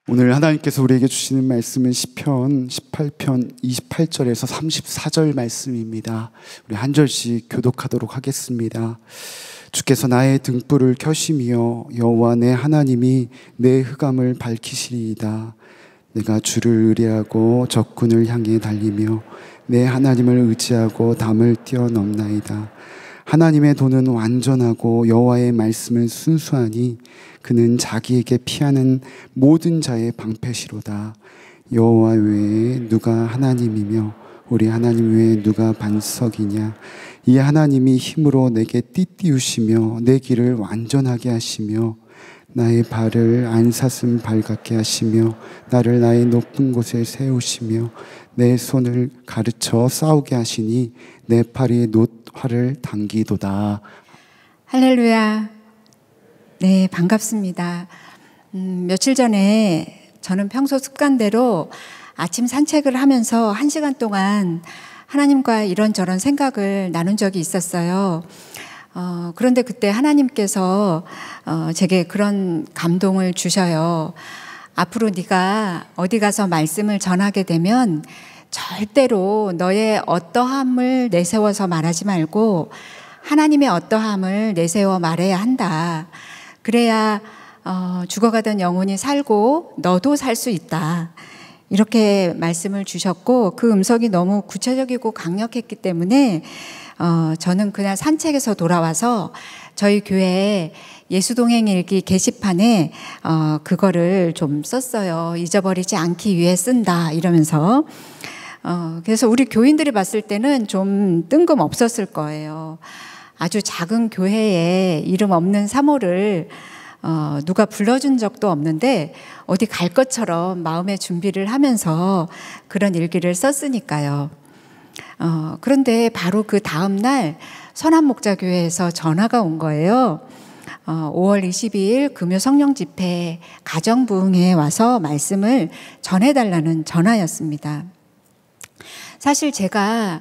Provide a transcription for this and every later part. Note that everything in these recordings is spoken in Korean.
오늘 하나님께서 우리에게 주시는 말씀은 시편 18편 28절에서 34절 말씀입니다. 우리 한 절씩 교독하도록 하겠습니다. 주께서 나의 등불을 켜시며 여호와 내 하나님이 내 흑암을 밝히시리이다. 내가 주를 의뢰하고 적군을 향해 달리며 내 하나님을 의지하고 담을 뛰어넘나이다. 하나님의 도는 완전하고 여호와의 말씀은 순수하니 그는 자기에게 피하는 모든 자의 방패시로다. 여호와 외에 누가 하나님이며 우리 하나님 외에 누가 반석이냐. 이 하나님이 힘으로 내게 띠띠우시며 내 길을 완전하게 하시며 나의 발을 안사슴 발 같게 하시며 나를 나의 높은 곳에 세우시며 내 손을 가르쳐 싸우게 하시니 내 팔이 노활을 당기도다. 할렐루야. 네, 반갑습니다. 며칠 전에 저는 평소 습관대로 아침 산책을 하면서 1시간 동안 하나님과 이런저런 생각을 나눈 적이 있었어요. 그런데 그때 하나님께서 제게 그런 감동을 주셔요. 앞으로 네가 어디 가서 말씀을 전하게 되면 절대로 너의 어떠함을 내세워서 말하지 말고 하나님의 어떠함을 내세워 말해야 한다. 그래야 죽어가던 영혼이 살고 너도 살 수 있다. 이렇게 말씀을 주셨고 그 음성이 너무 구체적이고 강력했기 때문에 저는 그날 산책에서 돌아와서 저희 교회에 예수동행일기 게시판에 그거를 좀 썼어요. 잊어버리지 않기 위해 쓴다 이러면서. 그래서 우리 교인들이 봤을 때는 좀 뜬금없었을 거예요. 아주 작은 교회에 이름 없는 사모를 누가 불러준 적도 없는데 어디 갈 것처럼 마음의 준비를 하면서 그런 일기를 썼으니까요. 그런데 바로 그 다음 날 선한목자교회에서 전화가 온 거예요. 5월 22일 금요 성령 집회 가정부흥회에 와서 말씀을 전해달라는 전화였습니다. 사실 제가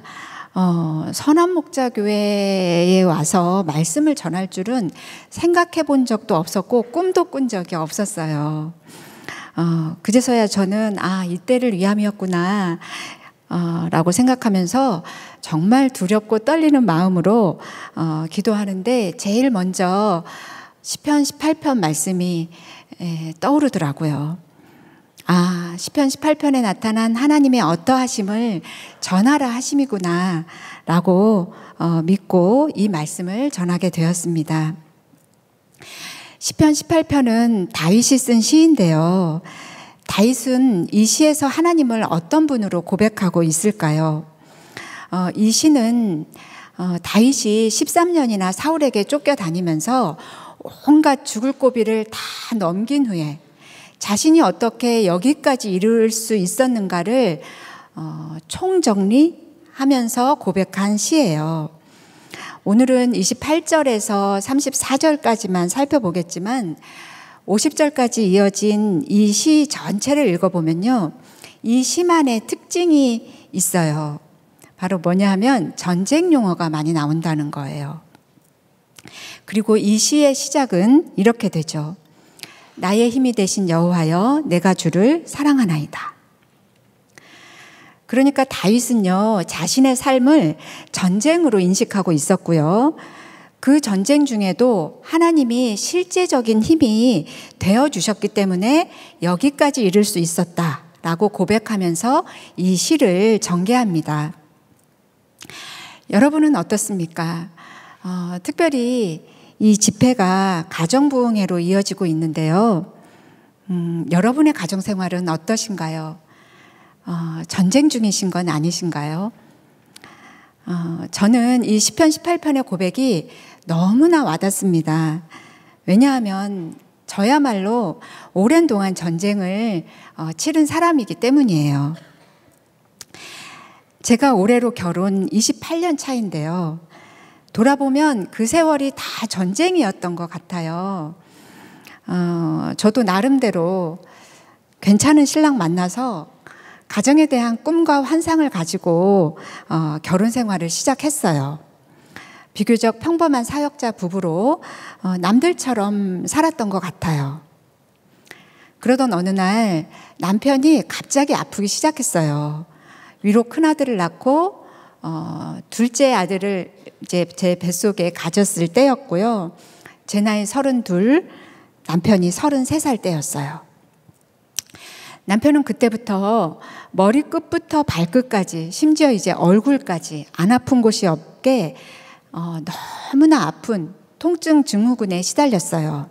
선한목자교회에 와서 말씀을 전할 줄은 생각해 본 적도 없었고 꿈도 꾼 적이 없었어요. 그제서야 저는 이때를 위함이었구나 라고 생각하면서 정말 두렵고 떨리는 마음으로 기도하는데 제일 먼저 시편 18편 말씀이 떠오르더라고요. 시편 18편에 나타난 하나님의 어떠하심을 전하라 하심이구나 라고 믿고 이 말씀을 전하게 되었습니다. 시편 18편은 다윗이 쓴 시인데요. 다윗은 이 시에서 하나님을 어떤 분으로 고백하고 있을까요? 이 시는 다윗이 13년이나 사울에게 쫓겨다니면서 온갖 죽을 고비를 다 넘긴 후에 자신이 어떻게 여기까지 이룰 수 있었는가를 총정리하면서 고백한 시예요. 오늘은 28절에서 34절까지만 살펴보겠지만 50절까지 이어진 이 시 전체를 읽어보면요. 이 시만의 특징이 있어요. 바로 뭐냐 하면 전쟁 용어가 많이 나온다는 거예요. 그리고 이 시의 시작은 이렇게 되죠. 나의 힘이 되신 여호와여 내가 주를 사랑하나이다. 그러니까 다윗은요 자신의 삶을 전쟁으로 인식하고 있었고요. 그 전쟁 중에도 하나님이 실제적인 힘이 되어주셨기 때문에 여기까지 이룰 수 있었다라고 고백하면서 이 시를 전개합니다. 여러분은 어떻습니까? 특별히 이 집회가 가정부흥회로 이어지고 있는데요. 여러분의 가정생활은 어떠신가요? 전쟁 중이신 건 아니신가요? 저는 이 시편 18편의 고백이 너무나 와닿습니다. 왜냐하면 저야말로 오랜 동안 전쟁을 치른 사람이기 때문이에요. 제가 올해로 결혼 28년 차인데요. 돌아보면 그 세월이 다 전쟁이었던 것 같아요. 저도 나름대로 괜찮은 신랑 만나서 가정에 대한 꿈과 환상을 가지고 결혼 생활을 시작했어요. 비교적 평범한 사역자 부부로 남들처럼 살았던 것 같아요. 그러던 어느 날 남편이 갑자기 아프기 시작했어요. 위로 큰아들을 낳고 둘째 아들을 이제 제 뱃속에 가졌을 때였고요. 제 나이 32, 남편이 33살 때였어요. 남편은 그때부터 머리끝부터 발끝까지, 심지어 이제 얼굴까지 안 아픈 곳이 없게 너무나 아픈 통증 증후군에 시달렸어요.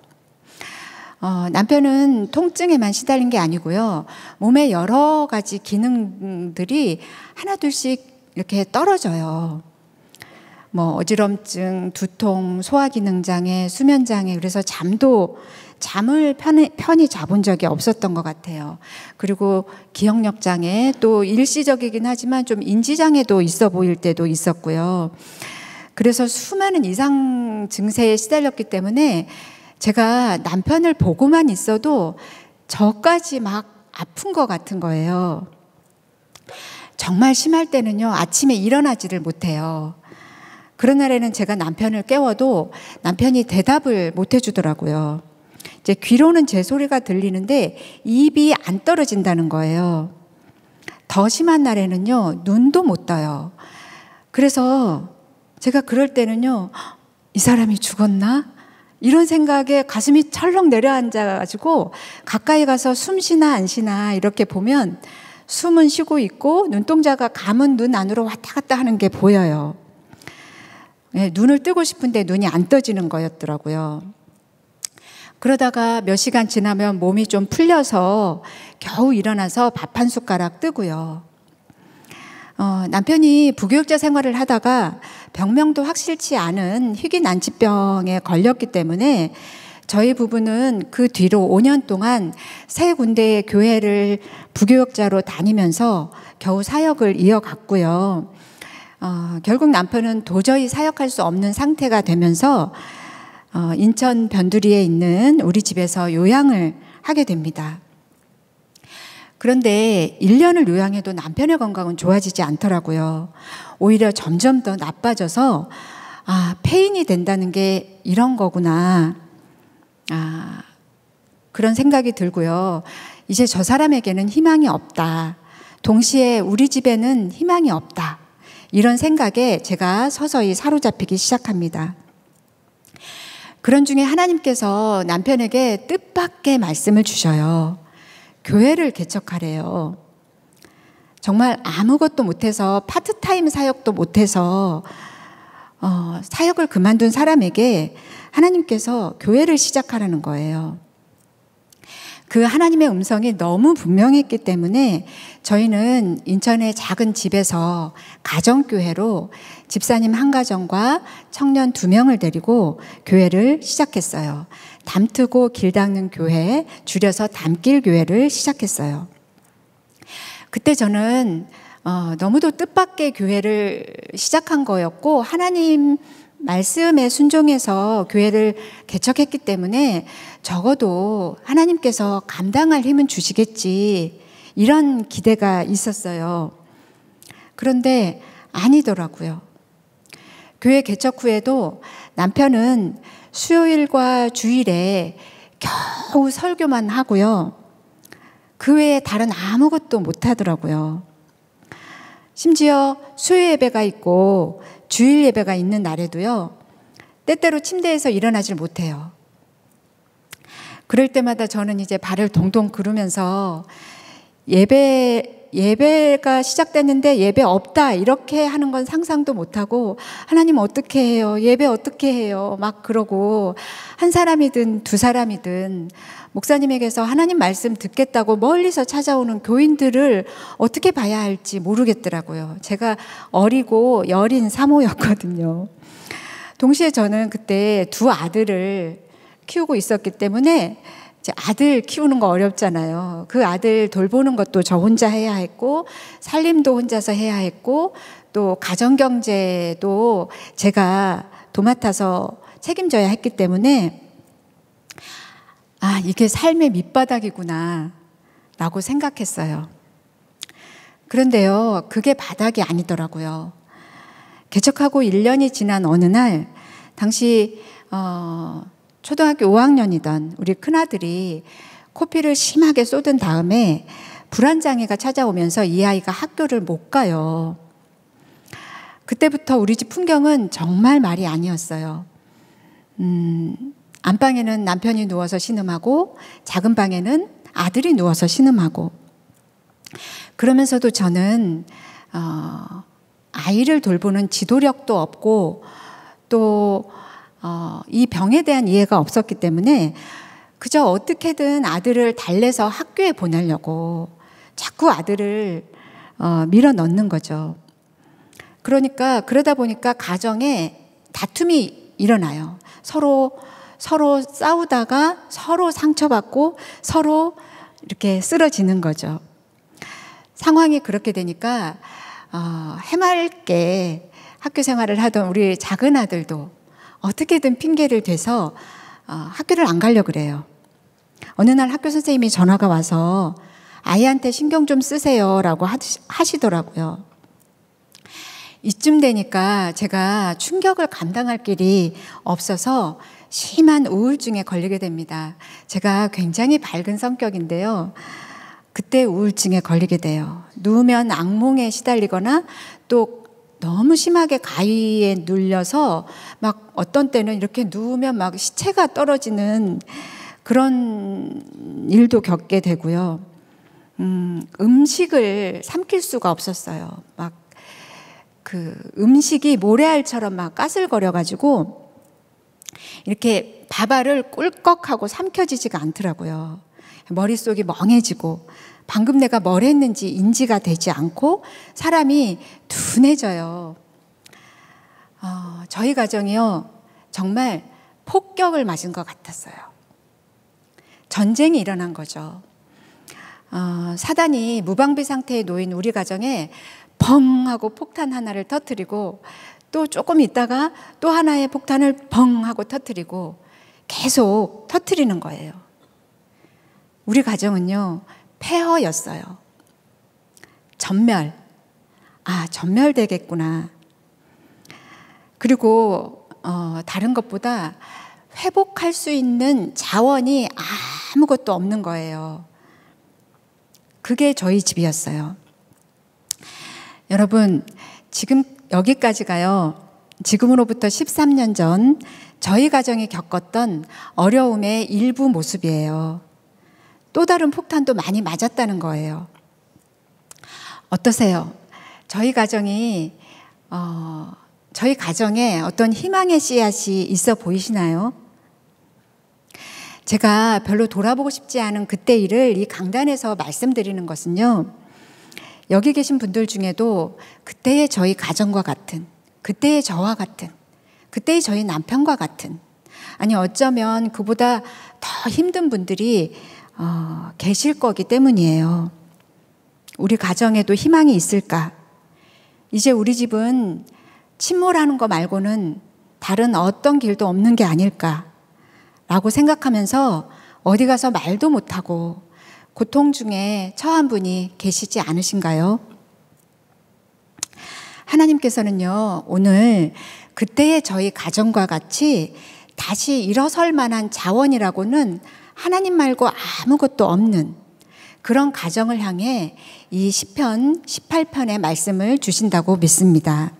남편은 통증에만 시달린 게 아니고요. 몸의 여러 가지 기능들이 하나둘씩 이렇게 떨어져요. 뭐 어지럼증, 두통, 소화기능장애, 수면장애, 그래서 잠을 편히 자본 적이 없었던 것 같아요. 그리고 기억력 장애, 또 일시적이긴 하지만 좀 인지장애도 있어 보일 때도 있었고요. 그래서 수많은 이상 증세에 시달렸기 때문에 제가 남편을 보고만 있어도 저까지 막 아픈 것 같은 거예요. 정말 심할 때는요, 아침에 일어나지를 못해요. 그런 날에는 제가 남편을 깨워도 남편이 대답을 못 해주더라고요. 이제 귀로는 제 소리가 들리는데 입이 안 떨어진다는 거예요. 더 심한 날에는요, 눈도 못 떠요. 그래서 제가 그럴 때는요, 이 사람이 죽었나? 이런 생각에 가슴이 철렁 내려앉아가지고 가까이 가서 숨 쉬나 안 쉬나 이렇게 보면 숨은 쉬고 있고 눈동자가 감은 눈 안으로 왔다 갔다 하는 게 보여요. 네, 눈을 뜨고 싶은데 눈이 안 떠지는 거였더라고요. 그러다가 몇 시간 지나면 몸이 좀 풀려서 겨우 일어나서 밥 한 숟가락 뜨고요. 남편이 부교육자 생활을 하다가 병명도 확실치 않은 희귀난치병에 걸렸기 때문에 저희 부부는 그 뒤로 5년 동안 세 군데의 교회를 부교육자로 다니면서 겨우 사역을 이어갔고요. 결국 남편은 도저히 사역할 수 없는 상태가 되면서 인천 변두리에 있는 우리 집에서 요양을 하게 됩니다. 그런데 1년을 요양해도 남편의 건강은 좋아지지 않더라고요. 오히려 점점 더 나빠져서 폐인이 된다는 게 이런 거구나. 그런 생각이 들고요. 이제 저 사람에게는 희망이 없다. 동시에 우리 집에는 희망이 없다. 이런 생각에 제가 서서히 사로잡히기 시작합니다. 그런 중에 하나님께서 남편에게 뜻밖의 말씀을 주셔요. 교회를 개척하래요. 정말 아무것도 못해서 파트타임 사역도 못해서 사역을 그만둔 사람에게 하나님께서 교회를 시작하라는 거예요. 그 하나님의 음성이 너무 분명했기 때문에 저희는 인천의 작은 집에서 가정교회로 집사님 한 가정과 청년 2명을 데리고 교회를 시작했어요. 담트고 길 닦는 교회, 줄여서 담길교회를 시작했어요. 그때 저는 너무도 뜻밖의 교회를 시작한 거였고 하나님 말씀에 순종해서 교회를 개척했기 때문에 적어도 하나님께서 감당할 힘은 주시겠지 이런 기대가 있었어요. 그런데 아니더라고요. 교회 개척 후에도 남편은 수요일과 주일에 겨우 설교만 하고요. 그 외에 다른 아무것도 못 하더라고요. 심지어 수요 예배가 있고 주일 예배가 있는 날에도요. 때때로 침대에서 일어나질 못해요. 그럴 때마다 저는 이제 발을 동동 구르면서 예배가 시작됐는데 예배 없다 이렇게 하는 건 상상도 못하고 하나님 어떻게 해요? 예배 어떻게 해요? 막 그러고 한 사람이든 두 사람이든 목사님에게서 하나님 말씀 듣겠다고 멀리서 찾아오는 교인들을 어떻게 봐야 할지 모르겠더라고요. 제가 어리고 여린 사모였거든요. 동시에 저는 그때 두 아들을 키우고 있었기 때문에 아들 키우는 거 어렵잖아요. 그 아들 돌보는 것도 저 혼자 해야 했고 살림도 혼자서 해야 했고 또 가정경제도 제가 도맡아서 책임져야 했기 때문에 이게 삶의 밑바닥이구나 라고 생각했어요. 그런데요, 그게 바닥이 아니더라고요. 개척하고 1년이 지난 어느 날 당시 초등학교 5학년이던 우리 큰아들이 코피를 심하게 쏟은 다음에 불안장애가 찾아오면서 이 아이가 학교를 못 가요. 그때부터 우리 집 풍경은 정말 말이 아니었어요. 안방에는 남편이 누워서 신음하고 작은 방에는 아들이 누워서 신음하고, 그러면서도 저는 아이를 돌보는 지도력도 없고 또 이 병에 대한 이해가 없었기 때문에 그저 어떻게든 아들을 달래서 학교에 보내려고 자꾸 아들을 밀어 넣는 거죠. 그러다 보니까 가정에 다툼이 일어나요. 서로 싸우다가 서로 상처받고 서로 이렇게 쓰러지는 거죠. 상황이 그렇게 되니까 해맑게 학교 생활을 하던 우리 작은 아들도 어떻게든 핑계를 대서 학교를 안 가려고 그래요. 어느 날 학교 선생님이 전화가 와서 아이한테 신경 좀 쓰세요라고 하시더라고요. 이쯤 되니까 제가 충격을 감당할 길이 없어서 심한 우울증에 걸리게 됩니다. 제가 굉장히 밝은 성격인데요. 그때 우울증에 걸리게 돼요. 누우면 악몽에 시달리거나 또 너무 심하게 가위에 눌려서 막 어떤 때는 이렇게 누우면 막 시체가 떨어지는 그런 일도 겪게 되고요. 음식을 삼킬 수가 없었어요. 막 그 음식이 모래알처럼 막 까슬거려가지고 이렇게 밥알을 꿀꺽하고 삼켜지지가 않더라고요. 머릿속이 멍해지고 방금 내가 뭘 했는지 인지가 되지 않고 사람이 둔해져요. 저희 가정이요, 정말 폭격을 맞은 것 같았어요. 전쟁이 일어난 거죠. 사단이 무방비 상태에 놓인 우리 가정에 펑 하고 폭탄 하나를 터뜨리고 또 조금 있다가 또 하나의 폭탄을 펑 하고 터뜨리고 계속 터뜨리는 거예요. 우리 가정은요, 폐허였어요. 전멸되겠구나. 그리고 다른 것보다 회복할 수 있는 자원이 아무것도 없는 거예요. 그게 저희 집이었어요. 여러분, 지금 여기까지가요, 지금으로부터 13년 전 저희 가정이 겪었던 어려움의 일부 모습이에요. 또 다른 폭탄도 많이 맞았다는 거예요. 어떠세요? 저희 가정에 어떤 희망의 씨앗이 있어 보이시나요? 제가 별로 돌아보고 싶지 않은 그때 일을 이 강단에서 말씀드리는 것은요, 여기 계신 분들 중에도 그때의 저희 가정과 같은, 그때의 저와 같은, 그때의 저희 남편과 같은, 아니 어쩌면 그보다 더 힘든 분들이 계실 거기 때문이에요. 우리 가정에도 희망이 있을까? 이제 우리 집은 침몰하는 거 말고는 다른 어떤 길도 없는 게 아닐까? 라고 생각하면서 어디 가서 말도 못하고 고통 중에 처한 분이 계시지 않으신가요? 하나님께서는요, 오늘 그때의 저희 가정과 같이 다시 일어설 만한 자원이라고는 하나님 말고 아무것도 없는 그런 가정을 향해 이 시편 18편의 말씀을 주신다고 믿습니다.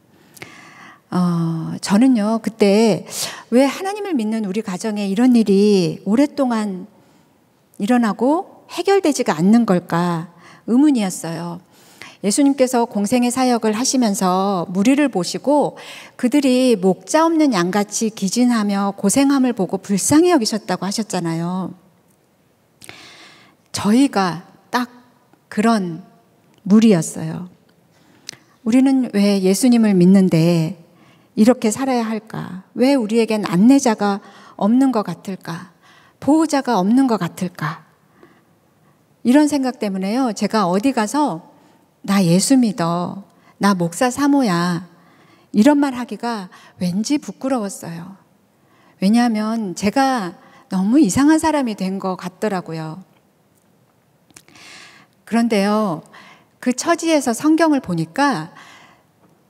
저는요, 그때 왜 하나님을 믿는 우리 가정에 이런 일이 오랫동안 일어나고 해결되지가 않는 걸까 의문이었어요. 예수님께서 공생의 사역을 하시면서 무리를 보시고 그들이 목자 없는 양같이 기진하며 고생함을 보고 불쌍히 여기셨다고 하셨잖아요. 저희가 딱 그런 무리였어요. 우리는 왜 예수님을 믿는데 이렇게 살아야 할까? 왜 우리에겐 안내자가 없는 것 같을까? 보호자가 없는 것 같을까? 이런 생각 때문에요, 제가 어디 가서 나 예수 믿어, 나 목사 사모야, 이런 말 하기가 왠지 부끄러웠어요. 왜냐하면 제가 너무 이상한 사람이 된 것 같더라고요. 그런데요, 그 처지에서 성경을 보니까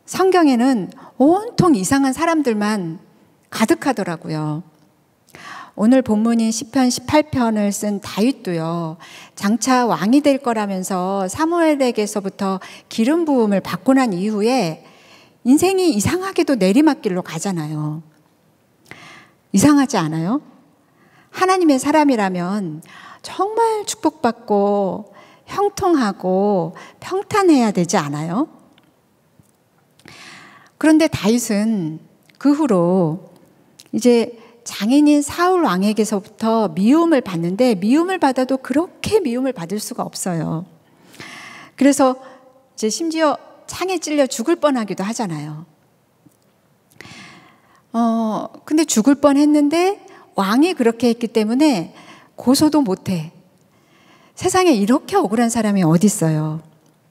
성경에는 온통 이상한 사람들만 가득하더라고요. 오늘 본문인 시편 18편을 쓴 다윗도요, 장차 왕이 될 거라면서 사무엘에게서부터 기름 부음을 받고 난 이후에 인생이 이상하게도 내리막길로 가잖아요. 이상하지 않아요? 하나님의 사람이라면 정말 축복받고 형통하고 평탄해야 되지 않아요? 그런데 다윗은 그 후로 이제 장인인 사울 왕에게서부터 미움을 받는데, 미움을 받아도 그렇게 미움을 받을 수가 없어요. 그래서 이제 심지어 창에 찔려 죽을 뻔하기도 하잖아요. 근데 죽을 뻔했는데 왕이 그렇게 했기 때문에 고소도 못해. 세상에 이렇게 억울한 사람이 어디 있어요?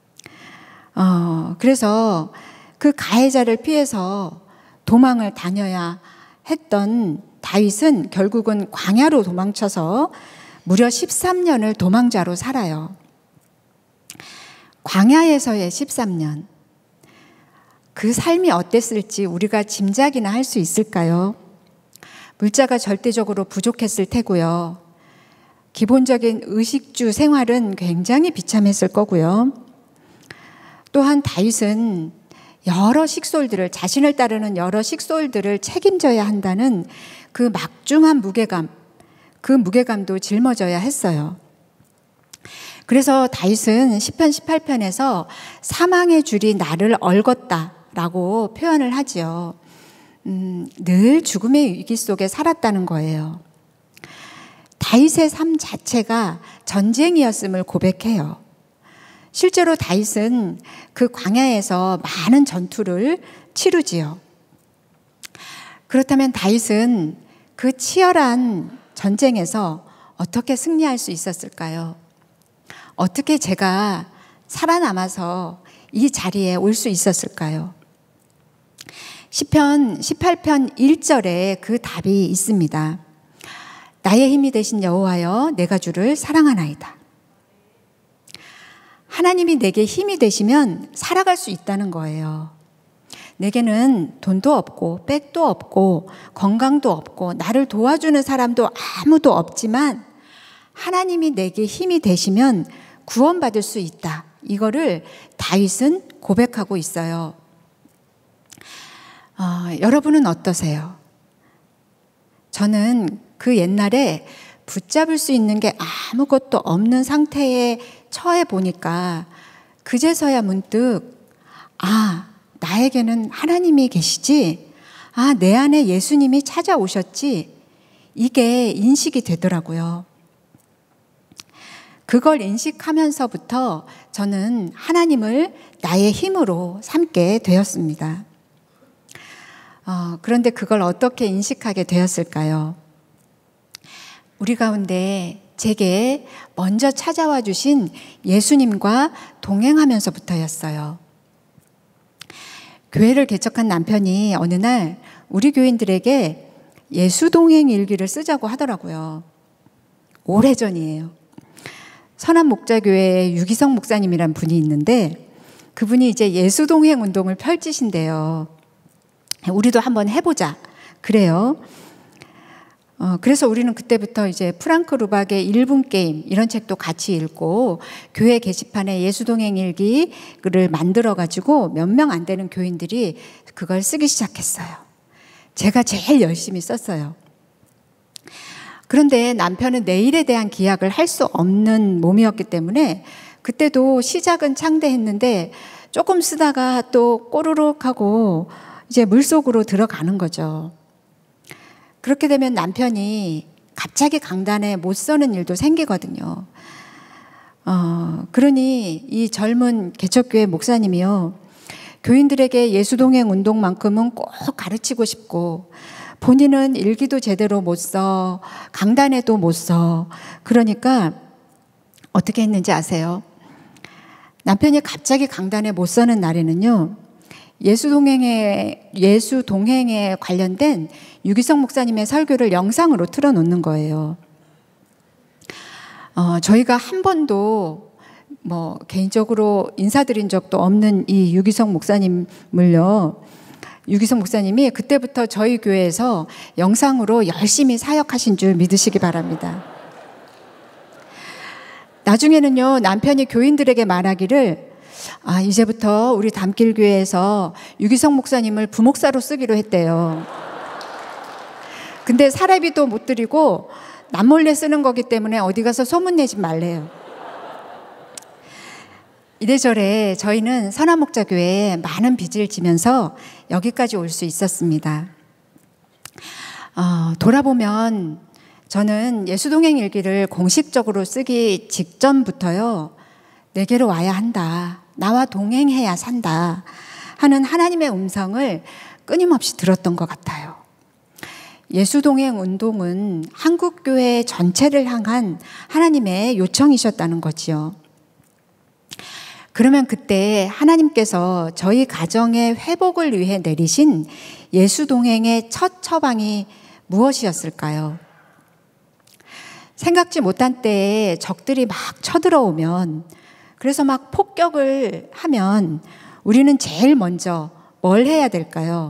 그래서 그 가해자를 피해서 도망을 다녀야 했던 다윗은 결국은 광야로 도망쳐서 무려 13년을 도망자로 살아요. 광야에서의 13년. 그 삶이 어땠을지 우리가 짐작이나 할 수 있을까요? 물자가 절대적으로 부족했을 테고요. 기본적인 의식주 생활은 굉장히 비참했을 거고요. 또한 다윗은 여러 식솔들을, 자신을 따르는 여러 식솔들을 책임져야 한다는 그 막중한 무게감, 그 무게감도 짊어져야 했어요. 그래서 다윗은 시편 18편에서 사망의 줄이 나를 얽었다라고 표현을 하지요. 늘 죽음의 위기 속에 살았다는 거예요. 다윗의 삶 자체가 전쟁이었음을 고백해요. 실제로 다윗은 그 광야에서 많은 전투를 치르지요. 그렇다면 다윗은 그 치열한 전쟁에서 어떻게 승리할 수 있었을까요? 어떻게 제가 살아남아서 이 자리에 올 수 있었을까요? 시편 18편 1절에 그 답이 있습니다. 나의 힘이 되신 여호와여, 내가 주를 사랑하나이다. 하나님이 내게 힘이 되시면 살아갈 수 있다는 거예요. 내게는 돈도 없고 백도 없고 건강도 없고 나를 도와주는 사람도 아무도 없지만 하나님이 내게 힘이 되시면 구원받을 수 있다. 이거를 다윗은 고백하고 있어요. 여러분은 어떠세요? 저는 그 옛날에 붙잡을 수 있는 게 아무것도 없는 상태에 처해 보니까 그제서야 문득 나에게는 하나님이 계시지, 내 안에 예수님이 찾아오셨지, 이게 인식이 되더라고요. 그걸 인식하면서부터 저는 하나님을 나의 힘으로 삼게 되었습니다. 그런데 그걸 어떻게 인식하게 되었을까요? 우리 가운데 제게 먼저 찾아와 주신 예수님과 동행하면서부터였어요. 교회를 개척한 남편이 어느 날 우리 교인들에게 예수동행 일기를 쓰자고 하더라고요. 오래전이에요. 선한목자교회에 유기성 목사님이란 분이 있는데 그분이 이제 예수동행 운동을 펼치신대요. 우리도 한번 해보자. 그래요. 그래서 우리는 그때부터 이제 프랑크 루박의 1분 게임 이런 책도 같이 읽고 교회 게시판에 예수동행 일기를 만들어가지고 몇 명 안 되는 교인들이 그걸 쓰기 시작했어요. 제가 제일 열심히 썼어요. 그런데 남편은 내일에 대한 기약을 할 수 없는 몸이었기 때문에 그때도 시작은 창대했는데 조금 쓰다가 또 꼬르륵 하고 이제 물속으로 들어가는 거죠. 그렇게 되면 남편이 갑자기 강단에 못 서는 일도 생기거든요. 그러니 이 젊은 개척교회 목사님이요, 교인들에게 예수동행 운동만큼은 꼭 가르치고 싶고 본인은 일기도 제대로 못 써, 강단에도 못 써. 그러니까 어떻게 했는지 아세요? 남편이 갑자기 강단에 못 서는 날에는요, 예수동행에 관련된 유기성 목사님의 설교를 영상으로 틀어놓는 거예요. 저희가 한 번도 개인적으로 인사드린 적도 없는 이 유기성 목사님을요, 유기성 목사님이 그때부터 저희 교회에서 영상으로 열심히 사역하신 줄 믿으시기 바랍니다. 나중에는요, 남편이 교인들에게 말하기를 이제부터 우리 담길교회에서 유기성 목사님을 부목사로 쓰기로 했대요. 근데 사례비도 못 드리고 남몰래 쓰는 거기 때문에 어디 가서 소문내지 말래요. 이래저래 저희는 선한목자교회에 많은 빚을 지면서 여기까지 올 수 있었습니다. 돌아보면 저는 예수동행 일기를 공식적으로 쓰기 직전부터요, 내게로 와야 한다, 나와 동행해야 산다 하는 하나님의 음성을 끊임없이 들었던 것 같아요. 예수동행 운동은 한국교회 전체를 향한 하나님의 요청이셨다는 거지요. 그러면 그때 하나님께서 저희 가정의 회복을 위해 내리신 예수동행의 첫 처방이 무엇이었을까요? 생각지 못한 때에 적들이 막 쳐들어오면, 그래서 막 폭격을 하면 우리는 제일 먼저 뭘 해야 될까요?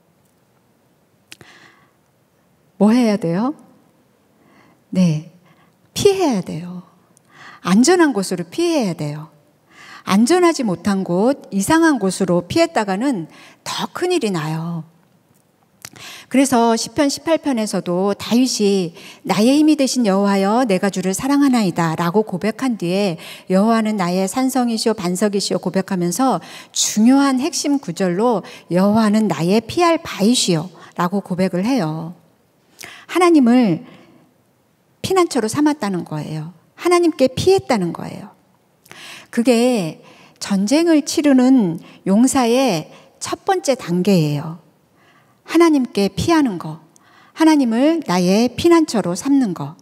뭐 해야 돼요? 네, 피해야 돼요. 안전한 곳으로 피해야 돼요. 안전하지 못한 곳, 이상한 곳으로 피했다가는 더 큰일이 나요. 그래서 시편 18편에서도 다윗이 나의 힘이 되신 여호와여 내가 주를 사랑하나이다 라고 고백한 뒤에 여호와는 나의 산성이시오 반석이시오 고백하면서 중요한 핵심 구절로 여호와는 나의 피할 바이시오 라고 고백을 해요. 하나님을 피난처로 삼았다는 거예요. 하나님께 피했다는 거예요. 그게 전쟁을 치르는 용사의 첫 번째 단계예요. 하나님께 피하는 거, 하나님을 나의 피난처로 삼는 거.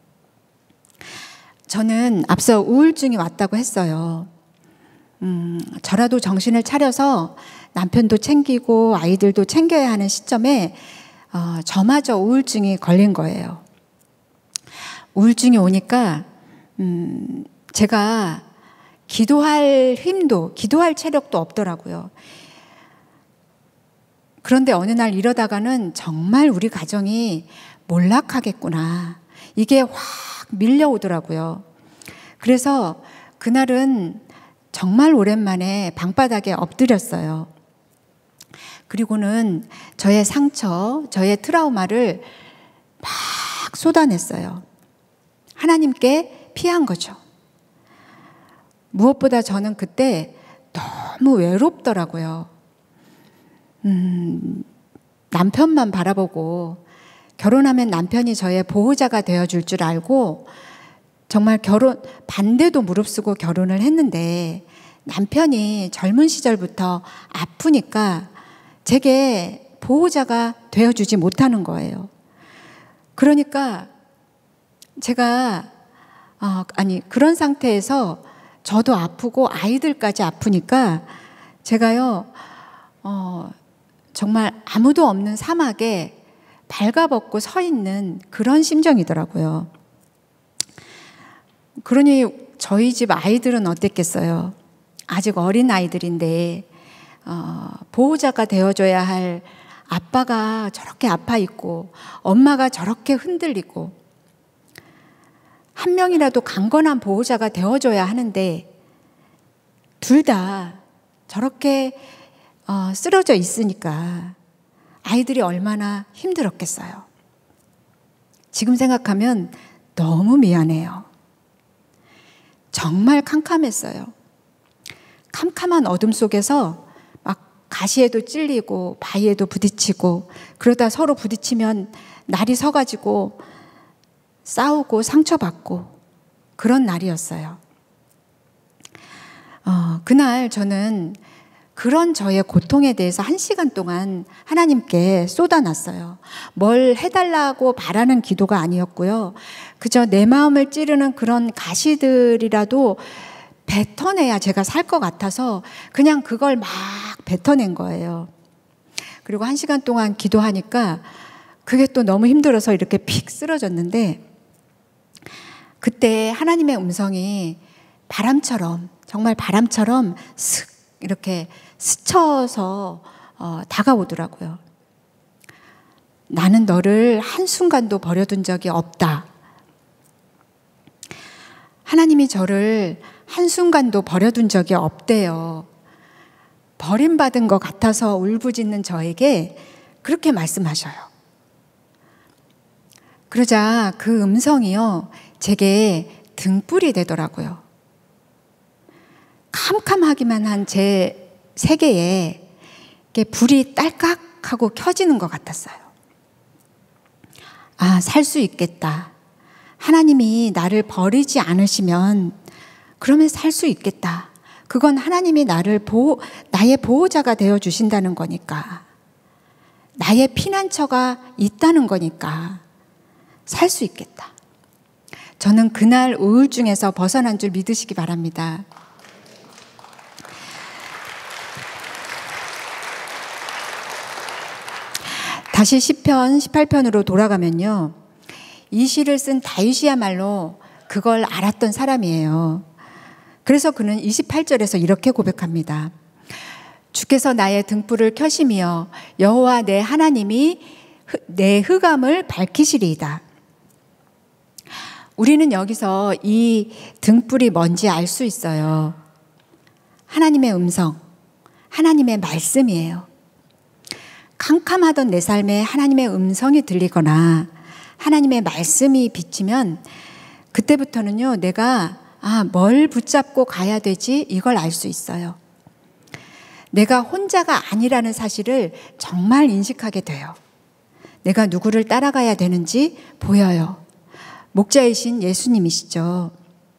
저는 앞서 우울증이 왔다고 했어요. 저라도 정신을 차려서 남편도 챙기고 아이들도 챙겨야 하는 시점에 저마저 우울증이 걸린 거예요. 우울증이 오니까 제가 기도할 힘도, 기도할 체력도 없더라고요. 그런데 어느 날 이러다가는 정말 우리 가정이 몰락하겠구나. 이게 확 밀려오더라고요. 그래서 그날은 정말 오랜만에 방바닥에 엎드렸어요. 그리고는 저의 상처, 저의 트라우마를 막 쏟아냈어요. 하나님께 피한 거죠. 무엇보다 저는 그때 너무 외롭더라고요. 남편만 바라보고 결혼하면 남편이 저의 보호자가 되어줄 줄 알고 정말 반대도 무릅쓰고 결혼을 했는데 남편이 젊은 시절부터 아프니까 제게 보호자가 되어주지 못하는 거예요. 그러니까 제가 그런 상태에서 저도 아프고 아이들까지 아프니까 제가요 정말 아무도 없는 사막에 발가벗고 서 있는 그런 심정이더라고요. 그러니 저희 집 아이들은 어땠겠어요? 아직 어린 아이들인데 보호자가 되어줘야 할 아빠가 저렇게 아파 있고 엄마가 저렇게 흔들리고 한 명이라도 강건한 보호자가 되어줘야 하는데 둘 다 저렇게 쓰러져 있으니까 아이들이 얼마나 힘들었겠어요. 지금 생각하면 너무 미안해요. 정말 캄캄했어요. 캄캄한 어둠 속에서 막 가시에도 찔리고 바위에도 부딪히고 그러다 서로 부딪히면 날이 서가지고 싸우고 상처받고 그런 날이었어요. 그날 저는 그런 저의 고통에 대해서 1시간 동안 하나님께 쏟아놨어요. 뭘 해달라고 바라는 기도가 아니었고요. 그저 내 마음을 찌르는 그런 가시들이라도 뱉어내야 제가 살 것 같아서 그냥 그걸 막 뱉어낸 거예요. 그리고 1시간 동안 기도하니까 그게 또 너무 힘들어서 이렇게 픽 쓰러졌는데 그때 하나님의 음성이 바람처럼 정말 바람처럼 슥 이렇게 스쳐서 다가오더라고요. 나는 너를 한순간도 버려둔 적이 없다. 하나님이 저를 한순간도 버려둔 적이 없대요. 버림받은 것 같아서 울부짖는 저에게 그렇게 말씀하셔요. 그러자 그 음성이요, 제게 등불이 되더라고요. 캄캄하기만 한 제 세계에 불이 딸깍하고 켜지는 것 같았어요. 아, 살 수 있겠다. 하나님이 나를 버리지 않으시면 그러면 살 수 있겠다. 그건 하나님이 나의 보호자가 되어 주신다는 거니까. 나의 피난처가 있다는 거니까 살 수 있겠다. 저는 그날 우울증에서 벗어난 줄 믿으시기 바랍니다. 다시 시편 18편으로 돌아가면요, 이 시를 쓴 다윗이야말로 그걸 알았던 사람이에요. 그래서 그는 28절에서 이렇게 고백합니다. 주께서 나의 등불을 켜시며 여호와 내 하나님이 내 흑암을 밝히시리이다. 우리는 여기서 이 등불이 뭔지 알 수 있어요. 하나님의 음성, 하나님의 말씀이에요. 캄캄하던 내 삶에 하나님의 음성이 들리거나 하나님의 말씀이 비치면 그때부터는요, 내가 뭘 붙잡고 가야 되지? 이걸 알 수 있어요. 내가 혼자가 아니라는 사실을 정말 인식하게 돼요. 내가 누구를 따라가야 되는지 보여요. 목자이신 예수님이시죠.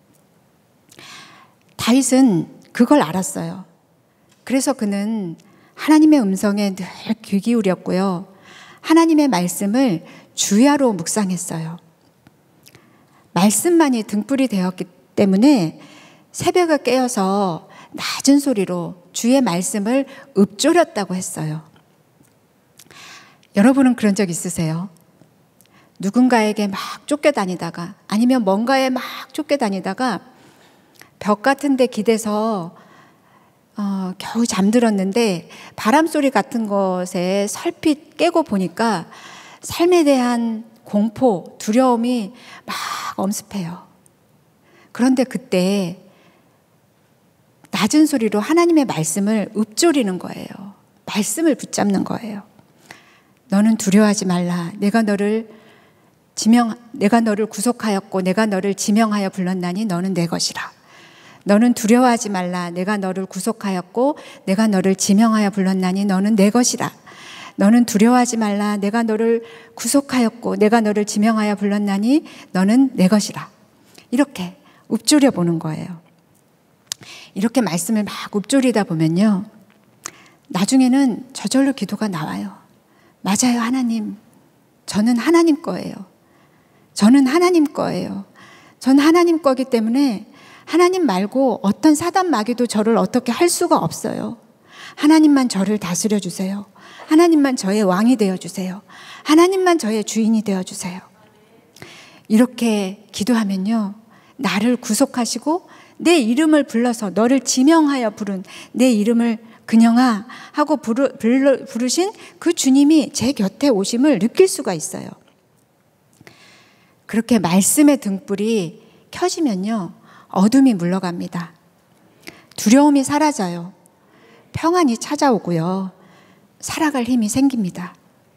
다윗은 그걸 알았어요. 그래서 그는 하나님의 음성에 늘 귀 기울였고요. 하나님의 말씀을 주야로 묵상했어요. 말씀만이 등불이 되었기 때문에 새벽에 깨어서 낮은 소리로 주의 말씀을 읊조렸다고 했어요. 여러분은 그런 적 있으세요? 누군가에게 막 쫓겨다니다가 아니면 뭔가에 막 쫓겨다니다가 벽 같은 데 기대서 겨우 잠들었는데 바람소리 같은 것에 설핏 깨고 보니까 삶에 대한 공포, 두려움이 막 엄습해요. 그런데 그때 낮은 소리로 하나님의 말씀을 읊조리는 거예요. 말씀을 붙잡는 거예요. 너는 두려워하지 말라. 내가 너를 구속하였고 내가 너를 지명하여 불렀나니 너는 내 것이라. 너는 두려워하지 말라. 내가 너를 구속하였고 내가 너를 지명하여 불렀나니 너는 내 것이라. 너는 두려워하지 말라. 내가 너를 구속하였고 내가 너를 지명하여 불렀나니 너는 내 것이라. 이렇게 읊조려 보는 거예요. 이렇게 말씀을 막 읊조리다 보면요, 나중에는 저절로 기도가 나와요. 맞아요, 하나님. 저는 하나님 거예요. 저는 하나님 거예요. 저는 하나님 거기 때문에 하나님 말고 어떤 사단 마귀도 저를 어떻게 할 수가 없어요. 하나님만 저를 다스려 주세요. 하나님만 저의 왕이 되어 주세요. 하나님만 저의 주인이 되어 주세요. 이렇게 기도하면요, 나를 구속하시고 내 이름을 불러서 너를 지명하여 부른 내 이름을 그녀아 하고 부르신 그 주님이 제 곁에 오심을 느낄 수가 있어요. 그렇게 말씀의 등불이 켜지면요, 어둠이 물러갑니다. 두려움이 사라져요. 평안이 찾아오고요. 살아갈 힘이 생깁니다.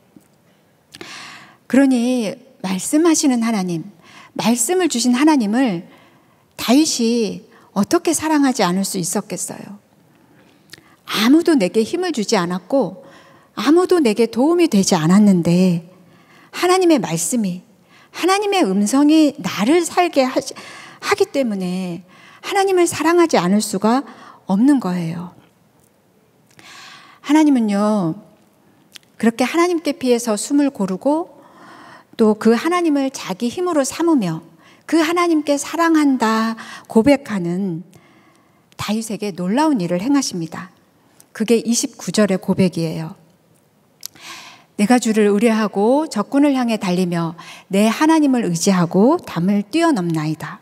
그러니 말씀하시는 하나님, 말씀을 주신 하나님을 다윗이 어떻게 사랑하지 않을 수 있었겠어요? 아무도 내게 힘을 주지 않았고 아무도 내게 도움이 되지 않았는데 하나님의 말씀이, 하나님의 음성이 나를 살게 하기 때문에 하나님을 사랑하지 않을 수가 없는 거예요. 하나님은요, 그렇게 하나님께 피해서 숨을 고르고 또 그 하나님을 자기 힘으로 삼으며 그 하나님께 사랑한다 고백하는 다윗에게 놀라운 일을 행하십니다. 그게 29절의 고백이에요. 내가 주를 의뢰하고 적군을 향해 달리며 내 하나님을 의지하고 담을 뛰어넘나이다.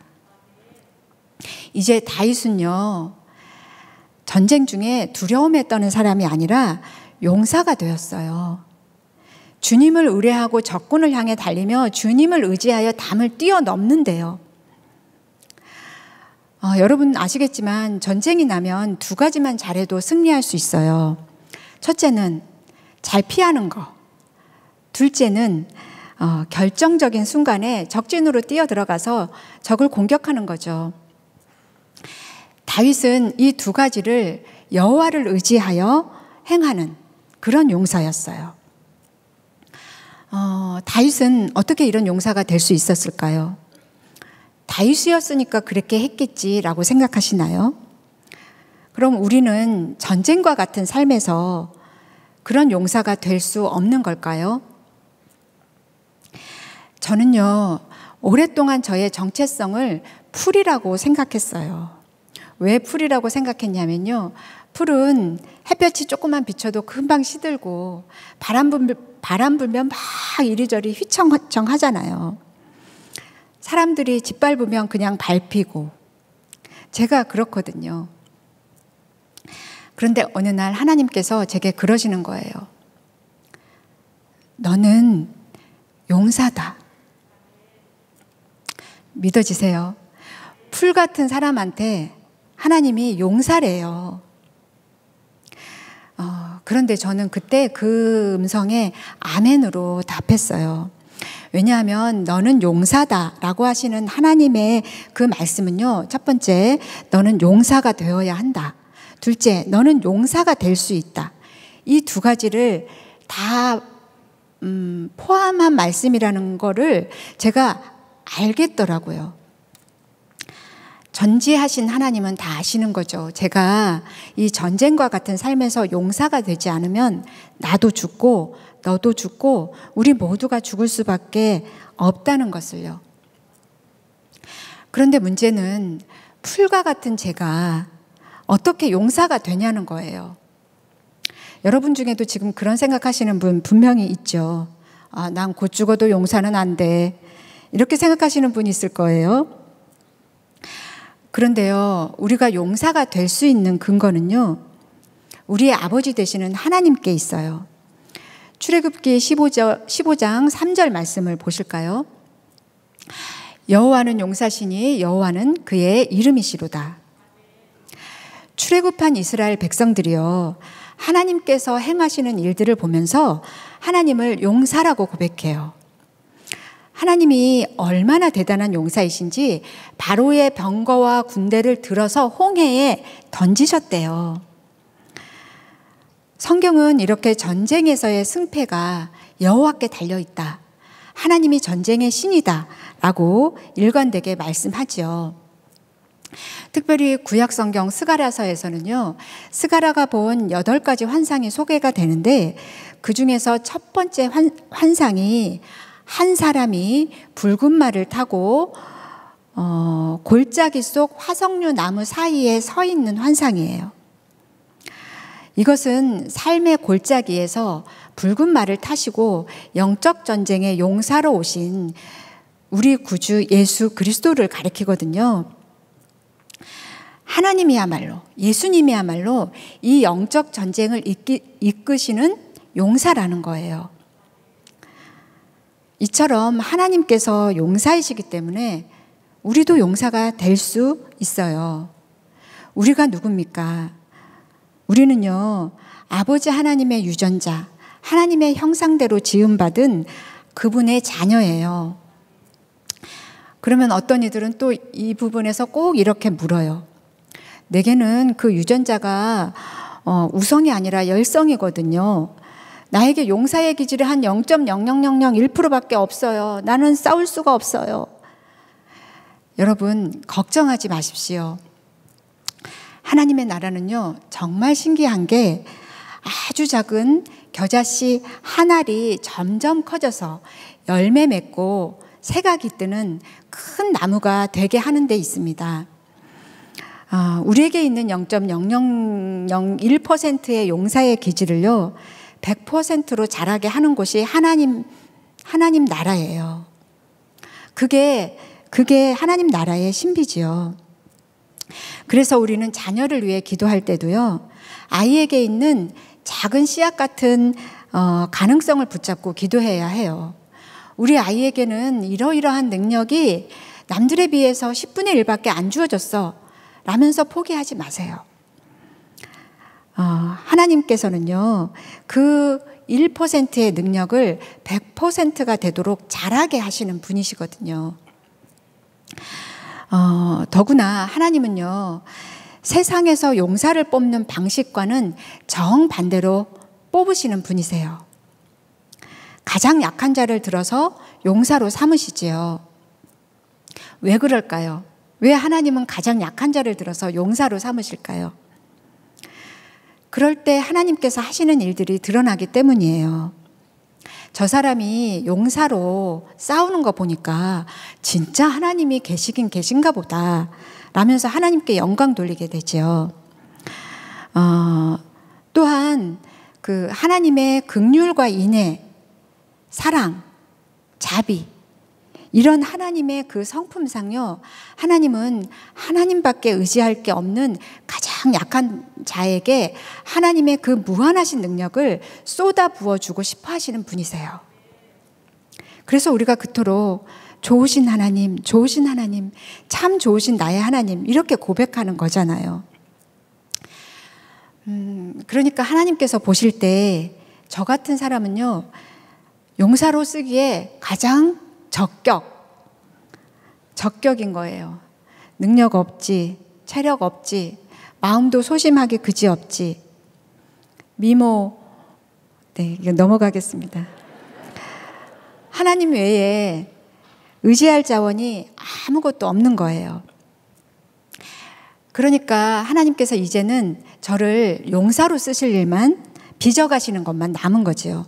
이제 다윗은요, 전쟁 중에 두려움에 떠는 사람이 아니라 용사가 되었어요. 주님을 의뢰하고 적군을 향해 달리며 주님을 의지하여 담을 뛰어넘는데요. 여러분 아시겠지만 전쟁이 나면 두 가지만 잘해도 승리할 수 있어요. 첫째는 잘 피하는 거. 둘째는 결정적인 순간에 적진으로 뛰어들어가서 적을 공격하는 거죠. 다윗은 이 두 가지를 여호와를 의지하여 행하는 그런 용사였어요. 다윗은 어떻게 이런 용사가 될 수 있었을까요? 다윗이었으니까 그렇게 했겠지라고 생각하시나요? 그럼 우리는 전쟁과 같은 삶에서 그런 용사가 될 수 없는 걸까요? 저는요, 오랫동안 저의 정체성을 풀이라고 생각했어요. 왜 풀이라고 생각했냐면요, 풀은 햇볕이 조금만 비쳐도 금방 시들고 바람 불면 막 이리저리 휘청휘청 하잖아요. 사람들이 짓밟으면 그냥 밟히고. 제가 그렇거든요. 그런데 어느 날 하나님께서 제게 그러시는 거예요. 너는 용사다. 믿어지세요? 풀 같은 사람한테 하나님이 용사래요. 그런데 저는 그때 그 음성에 아멘으로 답했어요. 왜냐하면 너는 용사다라고 하시는 하나님의 그 말씀은요, 첫 번째, 너는 용사가 되어야 한다. 둘째, 너는 용사가 될 수 있다. 이 두 가지를 다 포함한 말씀이라는 거를 제가 알겠더라고요. 전지하신 하나님은 다 아시는 거죠. 제가 이 전쟁과 같은 삶에서 용사가 되지 않으면 나도 죽고 너도 죽고 우리 모두가 죽을 수밖에 없다는 것을요. 그런데 문제는 풀과 같은 제가 어떻게 용사가 되냐는 거예요. 여러분 중에도 지금 그런 생각하시는 분 분명히 있죠. 난 곧 죽어도 용사는 안 돼. 이렇게 생각하시는 분이 있을 거예요. 그런데요, 우리가 용사가 될 수 있는 근거는요, 우리의 아버지 되시는 하나님께 있어요. 출애굽기 15장 3절 말씀을 보실까요? 여호와는 용사시니 여호와는 그의 이름이시로다. 출애굽한 이스라엘 백성들이요, 하나님께서 행하시는 일들을 보면서 하나님을 용사라고 고백해요. 하나님이 얼마나 대단한 용사이신지 바로의 병거와 군대를 들어서 홍해에 던지셨대요. 성경은 이렇게 전쟁에서의 승패가 여호와께 달려있다. 하나님이 전쟁의 신이다 라고 일관되게 말씀하죠. 특별히 구약성경 스가랴서에서는요, 스가랴가 본 8가지 환상이 소개가 되는데 그 중에서 첫 번째 환상이 한 사람이 붉은 말을 타고 골짜기 속 화석류 나무 사이에 서 있는 환상이에요. 이것은 삶의 골짜기에서 붉은 말을 타시고 영적 전쟁의 용사로 오신 우리 구주 예수 그리스도를 가리키거든요. 하나님이야말로, 예수님이야말로 이 영적 전쟁을 이끄시는 용사라는 거예요. 이처럼 하나님께서 용사이시기 때문에 우리도 용사가 될 수 있어요. 우리가 누굽니까? 우리는요, 아버지 하나님의 유전자, 하나님의 형상대로 지음받은 그분의 자녀예요. 그러면 어떤 이들은 또 이 부분에서 꼭 이렇게 물어요. 내게는 그 유전자가 우성이 아니라 열성이거든요. 나에게 용사의 기질이 한 0.00001%밖에 없어요. 나는 싸울 수가 없어요. 여러분, 걱정하지 마십시오. 하나님의 나라는요, 정말 신기한 게 아주 작은 겨자씨 한 알이 점점 커져서 열매 맺고 새가 깃드는 큰 나무가 되게 하는 데 있습니다. 우리에게 있는 0.0001%의 용사의 기질을요, 100%로 자라게 하는 곳이 하나님 나라예요. 그게 하나님 나라의 신비지요. 그래서 우리는 자녀를 위해 기도할 때도요, 아이에게 있는 작은 씨앗 같은 가능성을 붙잡고 기도해야 해요. 우리 아이에게는 이러이러한 능력이 남들에 비해서 10분의 1밖에 안 주어졌어 라면서 포기하지 마세요. 하나님께서는요, 그 1%의 능력을 100%가 되도록 자라게 하시는 분이시거든요. 더구나 하나님은요, 세상에서 용사를 뽑는 방식과는 정반대로 뽑으시는 분이세요. 가장 약한 자를 들어서 용사로 삼으시지요. 왜 그럴까요? 왜 하나님은 가장 약한 자를 들어서 용사로 삼으실까요? 그럴 때 하나님께서 하시는 일들이 드러나기 때문이에요. 저 사람이 용사로 싸우는 거 보니까 진짜 하나님이 계시긴 계신가 보다 라면서 하나님께 영광 돌리게 되죠. 또한 그 하나님의 긍휼과 인애, 사랑, 자비, 이런 하나님의 그 성품상요, 하나님은 하나님밖에 의지할 게 없는 가장 약한 자에게 하나님의 그 무한하신 능력을 쏟아 부어주고 싶어 하시는 분이세요. 그래서 우리가 그토록 좋으신 하나님, 좋으신 하나님, 참 좋으신 나의 하나님, 이렇게 고백하는 거잖아요. 그러니까 하나님께서 보실 때 저 같은 사람은요, 용사로 쓰기에 가장 적격인 거예요. 능력 없지, 체력 없지, 마음도 소심하게 그지없지, 미모, 네, 이거 넘어가겠습니다. 하나님 외에 의지할 자원이 아무것도 없는 거예요. 그러니까 하나님께서 이제는 저를 용사로 쓰실 일만 빚어가시는 것만 남은 거지요.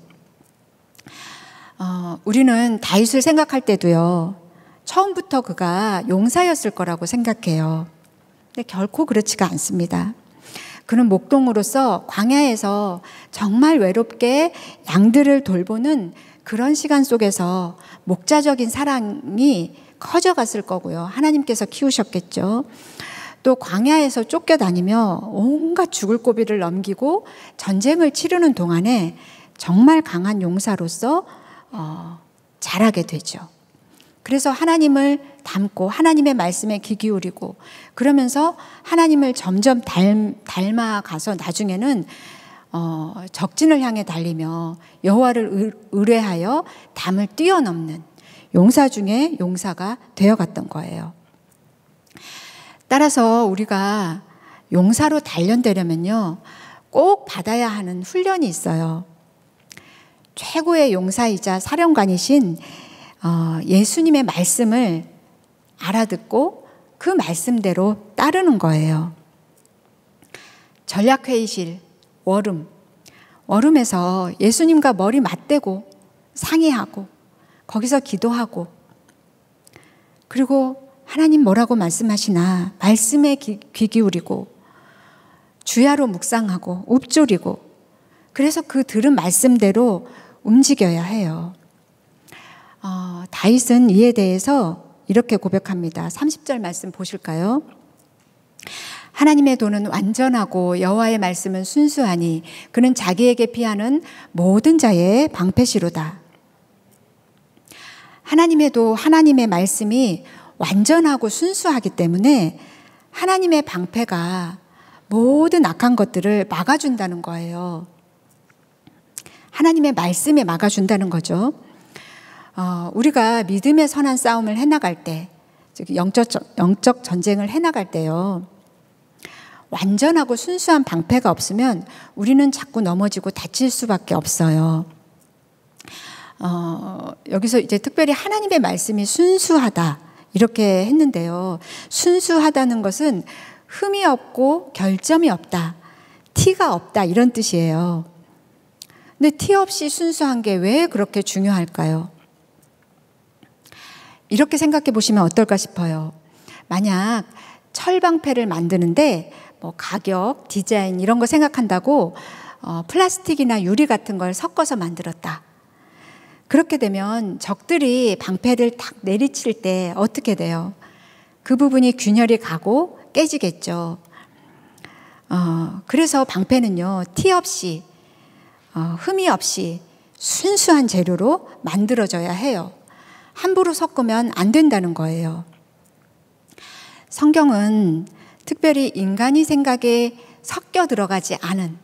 우리는 다윗을 생각할 때도요, 처음부터 그가 용사였을 거라고 생각해요. 근데 결코 그렇지가 않습니다. 그는 목동으로서 광야에서 정말 외롭게 양들을 돌보는 그런 시간 속에서 목자적인 사랑이 커져갔을 거고요. 하나님께서 키우셨겠죠. 또 광야에서 쫓겨다니며 온갖 죽을 고비를 넘기고 전쟁을 치르는 동안에 정말 강한 용사로서 자라게 되죠. 그래서 하나님을 닮고 하나님의 말씀에 귀 기울이고 그러면서 하나님을 점점 닮아가서 나중에는 적진을 향해 달리며 여호와를 의뢰하여 담을 뛰어넘는 용사 중에 용사가 되어갔던 거예요. 따라서 우리가 용사로 단련되려면요, 꼭 받아야 하는 훈련이 있어요. 최고의 용사이자 사령관이신 예수님의 말씀을 알아듣고 그 말씀대로 따르는 거예요. 전략회의실, 워룸에서 예수님과 머리 맞대고 상의하고 거기서 기도하고, 그리고 하나님 뭐라고 말씀하시나 말씀에 귀 기울이고 주야로 묵상하고 읊조리고, 그래서 그 들은 말씀대로 움직여야 해요. 다윗은 이에 대해서 이렇게 고백합니다. 30절 말씀 보실까요? 하나님의 도는 완전하고 여호와의 말씀은 순수하니 그는 자기에게 피하는 모든 자의 방패시로다. 하나님의 도, 하나님의 말씀이 완전하고 순수하기 때문에 하나님의 방패가 모든 악한 것들을 막아준다는 거예요. 하나님의 말씀에 막아준다는 거죠. 우리가 믿음의 선한 싸움을 해나갈 때, 즉 영적 전쟁을 해나갈 때요, 완전하고 순수한 방패가 없으면 우리는 자꾸 넘어지고 다칠 수밖에 없어요. 여기서 이제 특별히 하나님의 말씀이 순수하다 이렇게 했는데요, 순수하다는 것은 흠이 없고 결점이 없다, 티가 없다, 이런 뜻이에요. 근데 티 없이 순수한 게 왜 그렇게 중요할까요? 이렇게 생각해 보시면 어떨까 싶어요. 만약 철방패를 만드는데 뭐 가격, 디자인 이런 거 생각한다고 플라스틱이나 유리 같은 걸 섞어서 만들었다. 그렇게 되면 적들이 방패를 탁 내리칠 때 어떻게 돼요? 그 부분이 균열이 가고 깨지겠죠. 그래서 방패는요, 티 없이, 흠이 없이 순수한 재료로 만들어져야 해요. 함부로 섞으면 안 된다는 거예요. 성경은 특별히 인간이 생각에 섞여 들어가지 않은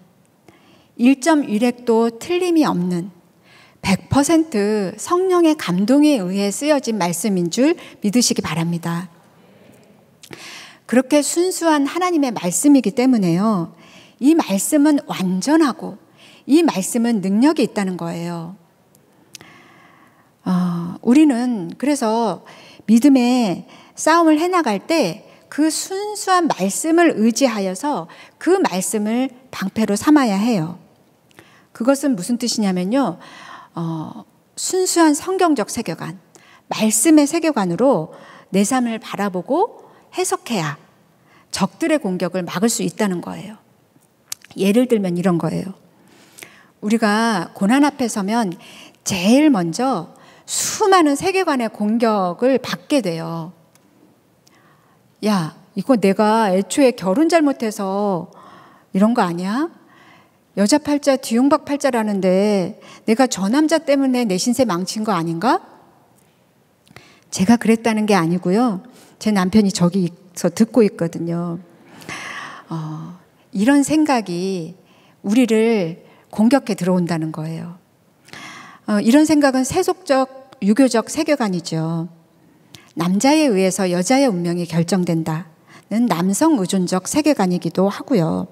1.1획도 틀림이 없는 100% 성령의 감동에 의해 쓰여진 말씀인 줄 믿으시기 바랍니다. 그렇게 순수한 하나님의 말씀이기 때문에요, 이 말씀은 완전하고 이 말씀은 능력이 있다는 거예요. 우리는 그래서 믿음의 싸움을 해나갈 때 그 순수한 말씀을 의지하여서 그 말씀을 방패로 삼아야 해요. 그것은 무슨 뜻이냐면요, 순수한 성경적 세계관, 말씀의 세계관으로 내 삶을 바라보고 해석해야 적들의 공격을 막을 수 있다는 거예요. 예를 들면 이런 거예요. 우리가 고난 앞에 서면 제일 먼저 수많은 세계관의 공격을 받게 돼요. 야, 이거 내가 애초에 결혼 잘못해서 이런 거 아니야? 여자 팔자 뒤용박 팔자라는데 내가 저 남자 때문에 내 신세 망친 거 아닌가? 제가 그랬다는 게 아니고요, 제 남편이 저기서 듣고 있거든요. 이런 생각이 우리를 공격해 들어온다는 거예요. 이런 생각은 세속적, 유교적 세계관이죠. 남자에 의해서 여자의 운명이 결정된다는 남성 의존적 세계관이기도 하고요.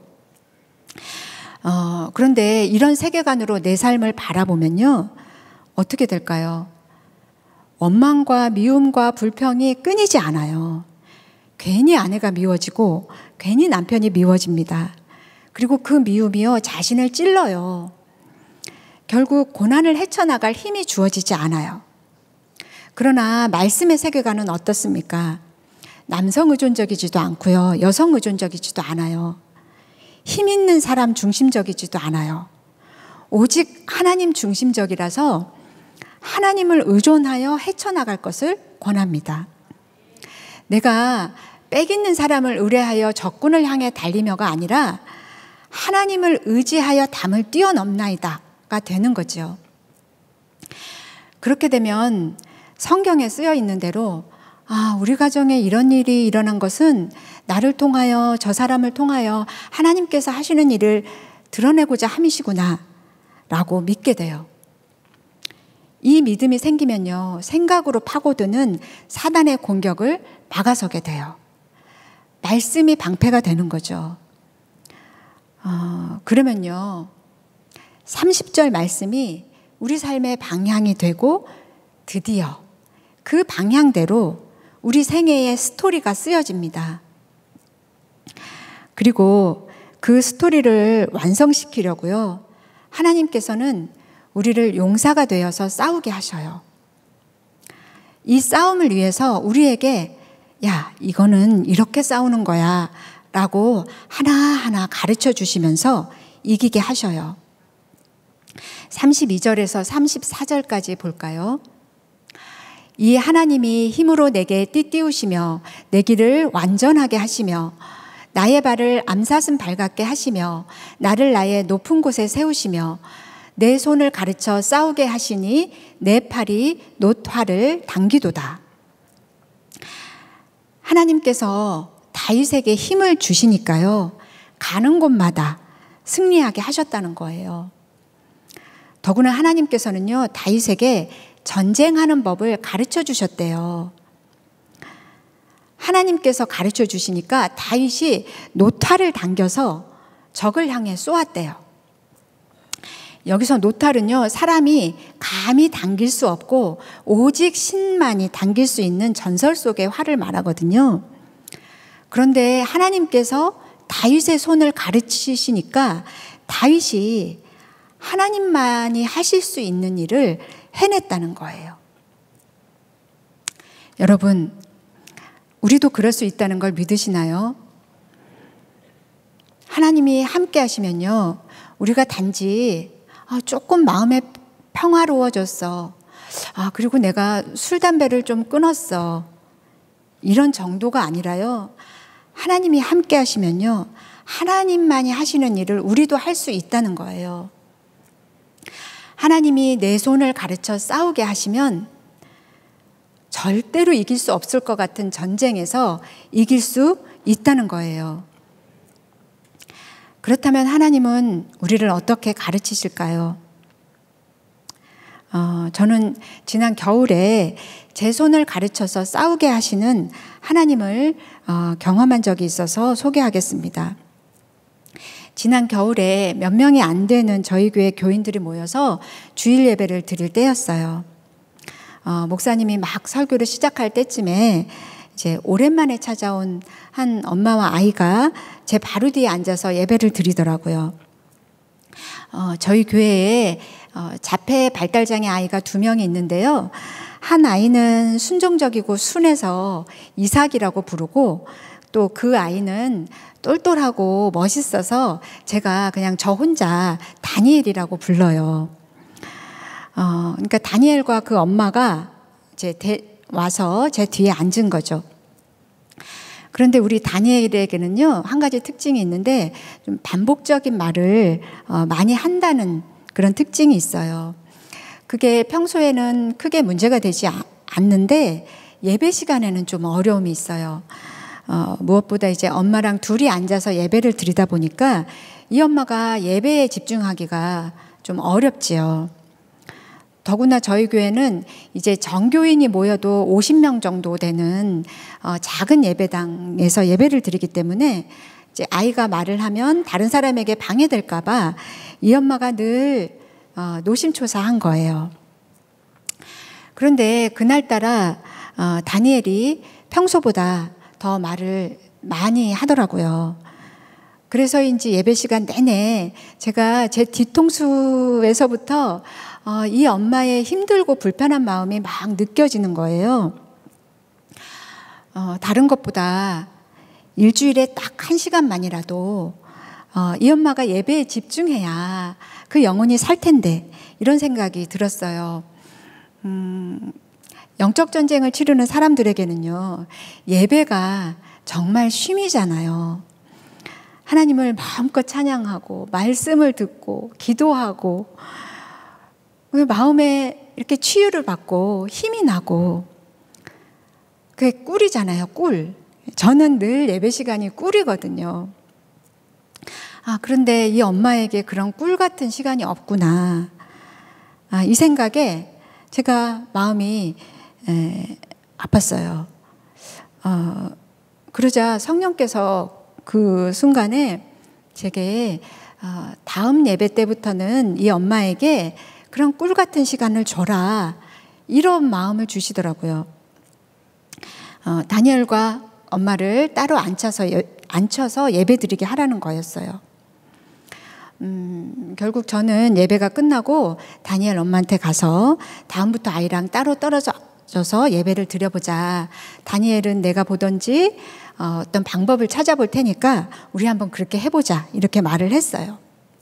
그런데 이런 세계관으로 내 삶을 바라보면요, 어떻게 될까요? 원망과 미움과 불평이 끊이지 않아요. 괜히 아내가 미워지고 괜히 남편이 미워집니다. 그리고 그 미움이요, 자신을 찔러요. 결국 고난을 헤쳐나갈 힘이 주어지지 않아요. 그러나 말씀의 세계관은 어떻습니까? 남성 의존적이지도 않고요, 여성 의존적이지도 않아요. 힘 있는 사람 중심적이지도 않아요. 오직 하나님 중심적이라서 하나님을 의존하여 헤쳐나갈 것을 권합니다. 내가 빽 있는 사람을 의뢰하여 적군을 향해 달리며가 아니라 하나님을 의지하여 담을 뛰어넘나이다가 되는 거죠. 그렇게 되면 성경에 쓰여 있는 대로, 우리 가정에 이런 일이 일어난 것은 나를 통하여, 저 사람을 통하여 하나님께서 하시는 일을 드러내고자 함이시구나 라고 믿게 돼요. 이 믿음이 생기면요, 생각으로 파고드는 사단의 공격을 막아서게 돼요. 말씀이 방패가 되는 거죠. 그러면요, 30절 말씀이 우리 삶의 방향이 되고 드디어 그 방향대로 우리 생애의 스토리가 쓰여집니다. 그리고 그 스토리를 완성시키려고요, 하나님께서는 우리를 용사가 되어서 싸우게 하셔요. 이 싸움을 위해서 우리에게, 야, 이거는 이렇게 싸우는 거야 라고 하나하나 가르쳐 주시면서 이기게 하셔요. 32절에서 34절까지 볼까요? 이 하나님이 힘으로 내게 띠띠우시며 내 길을 완전하게 하시며 나의 발을 암사슴 발 같게 하시며 나를 나의 높은 곳에 세우시며 내 손을 가르쳐 싸우게 하시니 내 팔이 놋활을 당기도다. 하나님께서 다윗에게 힘을 주시니까요, 가는 곳마다 승리하게 하셨다는 거예요. 더구나 하나님께서는요, 다윗에게 전쟁하는 법을 가르쳐 주셨대요. 하나님께서 가르쳐 주시니까 다윗이 놋활을 당겨서 적을 향해 쏘았대요. 여기서 놋활은요, 사람이 감히 당길 수 없고 오직 신만이 당길 수 있는 전설 속의 활을 말하거든요. 그런데 하나님께서 다윗의 손을 가르치시니까 다윗이 하나님만이 하실 수 있는 일을 해냈다는 거예요. 여러분, 우리도 그럴 수 있다는 걸 믿으시나요? 하나님이 함께 하시면요, 우리가 단지 조금 마음에 평화로워졌어, 그리고 내가 술, 담배를 좀 끊었어, 이런 정도가 아니라요, 하나님이 함께 하시면요, 하나님만이 하시는 일을 우리도 할 수 있다는 거예요. 하나님이 내 손을 가르쳐 싸우게 하시면 절대로 이길 수 없을 것 같은 전쟁에서 이길 수 있다는 거예요. 그렇다면 하나님은 우리를 어떻게 가르치실까요? 저는 지난 겨울에 제 손을 가르쳐서 싸우게 하시는 하나님을 경험한 적이 있어서 소개하겠습니다. 지난 겨울에 몇 명이 안 되는 저희 교회 교인들이 모여서 주일 예배를 드릴 때였어요. 목사님이 막 설교를 시작할 때쯤에 이제 오랜만에 찾아온 한 엄마와 아이가 제 바로 뒤에 앉아서 예배를 드리더라고요. 저희 교회에 자폐 발달장애 아이가 2명이 있는데요. 한 아이는 순종적이고 순해서 이삭이라고 부르고, 또 그 아이는 똘똘하고 멋있어서 제가 그냥 저 혼자 다니엘이라고 불러요. 그러니까 다니엘과 그 엄마가 와서 제 뒤에 앉은 거죠. 그런데 우리 다니엘에게는요, 한 가지 특징이 있는데 좀 반복적인 말을 많이 한다는 그런 특징이 있어요. 그게 평소에는 크게 문제가 되지 않는데 예배 시간에는 좀 어려움이 있어요. 무엇보다 이제 엄마랑 둘이 앉아서 예배를 드리다 보니까 이 엄마가 예배에 집중하기가 좀 어렵지요. 더구나 저희 교회는 이제 정교인이 모여도 50명 정도 되는 작은 예배당에서 예배를 드리기 때문에 이제 아이가 말을 하면 다른 사람에게 방해될까봐 이 엄마가 늘 노심초사한 거예요. 그런데 그날따라 다니엘이 평소보다 더 말을 많이 하더라고요. 그래서인지 예배 시간 내내 제가 제 뒤통수에서부터 이 엄마의 힘들고 불편한 마음이 막 느껴지는 거예요. 다른 것보다 일주일에 딱 1시간만이라도 이 엄마가 예배에 집중해야 그 영혼이 살 텐데, 이런 생각이 들었어요. 영적 전쟁을 치르는 사람들에게는요, 예배가 정말 쉼이잖아요. 하나님을 마음껏 찬양하고 말씀을 듣고 기도하고 마음에 이렇게 치유를 받고 힘이 나고, 그게 꿀이잖아요, 꿀. 저는 늘 예배 시간이 꿀이거든요. 그런데 이 엄마에게 그런 꿀 같은 시간이 없구나. 이 생각에 제가 마음이 아팠어요. 그러자 성령께서 그 순간에 제게 다음 예배 때부터는 이 엄마에게 그런 꿀 같은 시간을 줘라, 이런 마음을 주시더라고요. 다니엘과 엄마를 따로 앉혀서 예배 드리게 하라는 거였어요. 결국 저는 예배가 끝나고 다니엘 엄마한테 가서 다음부터 아이랑 따로 떨어져서 예배를 드려보자. 다니엘은 내가 보던지 어떤 방법을 찾아볼 테니까 우리 한번 그렇게 해보자, 이렇게 말을 했어요.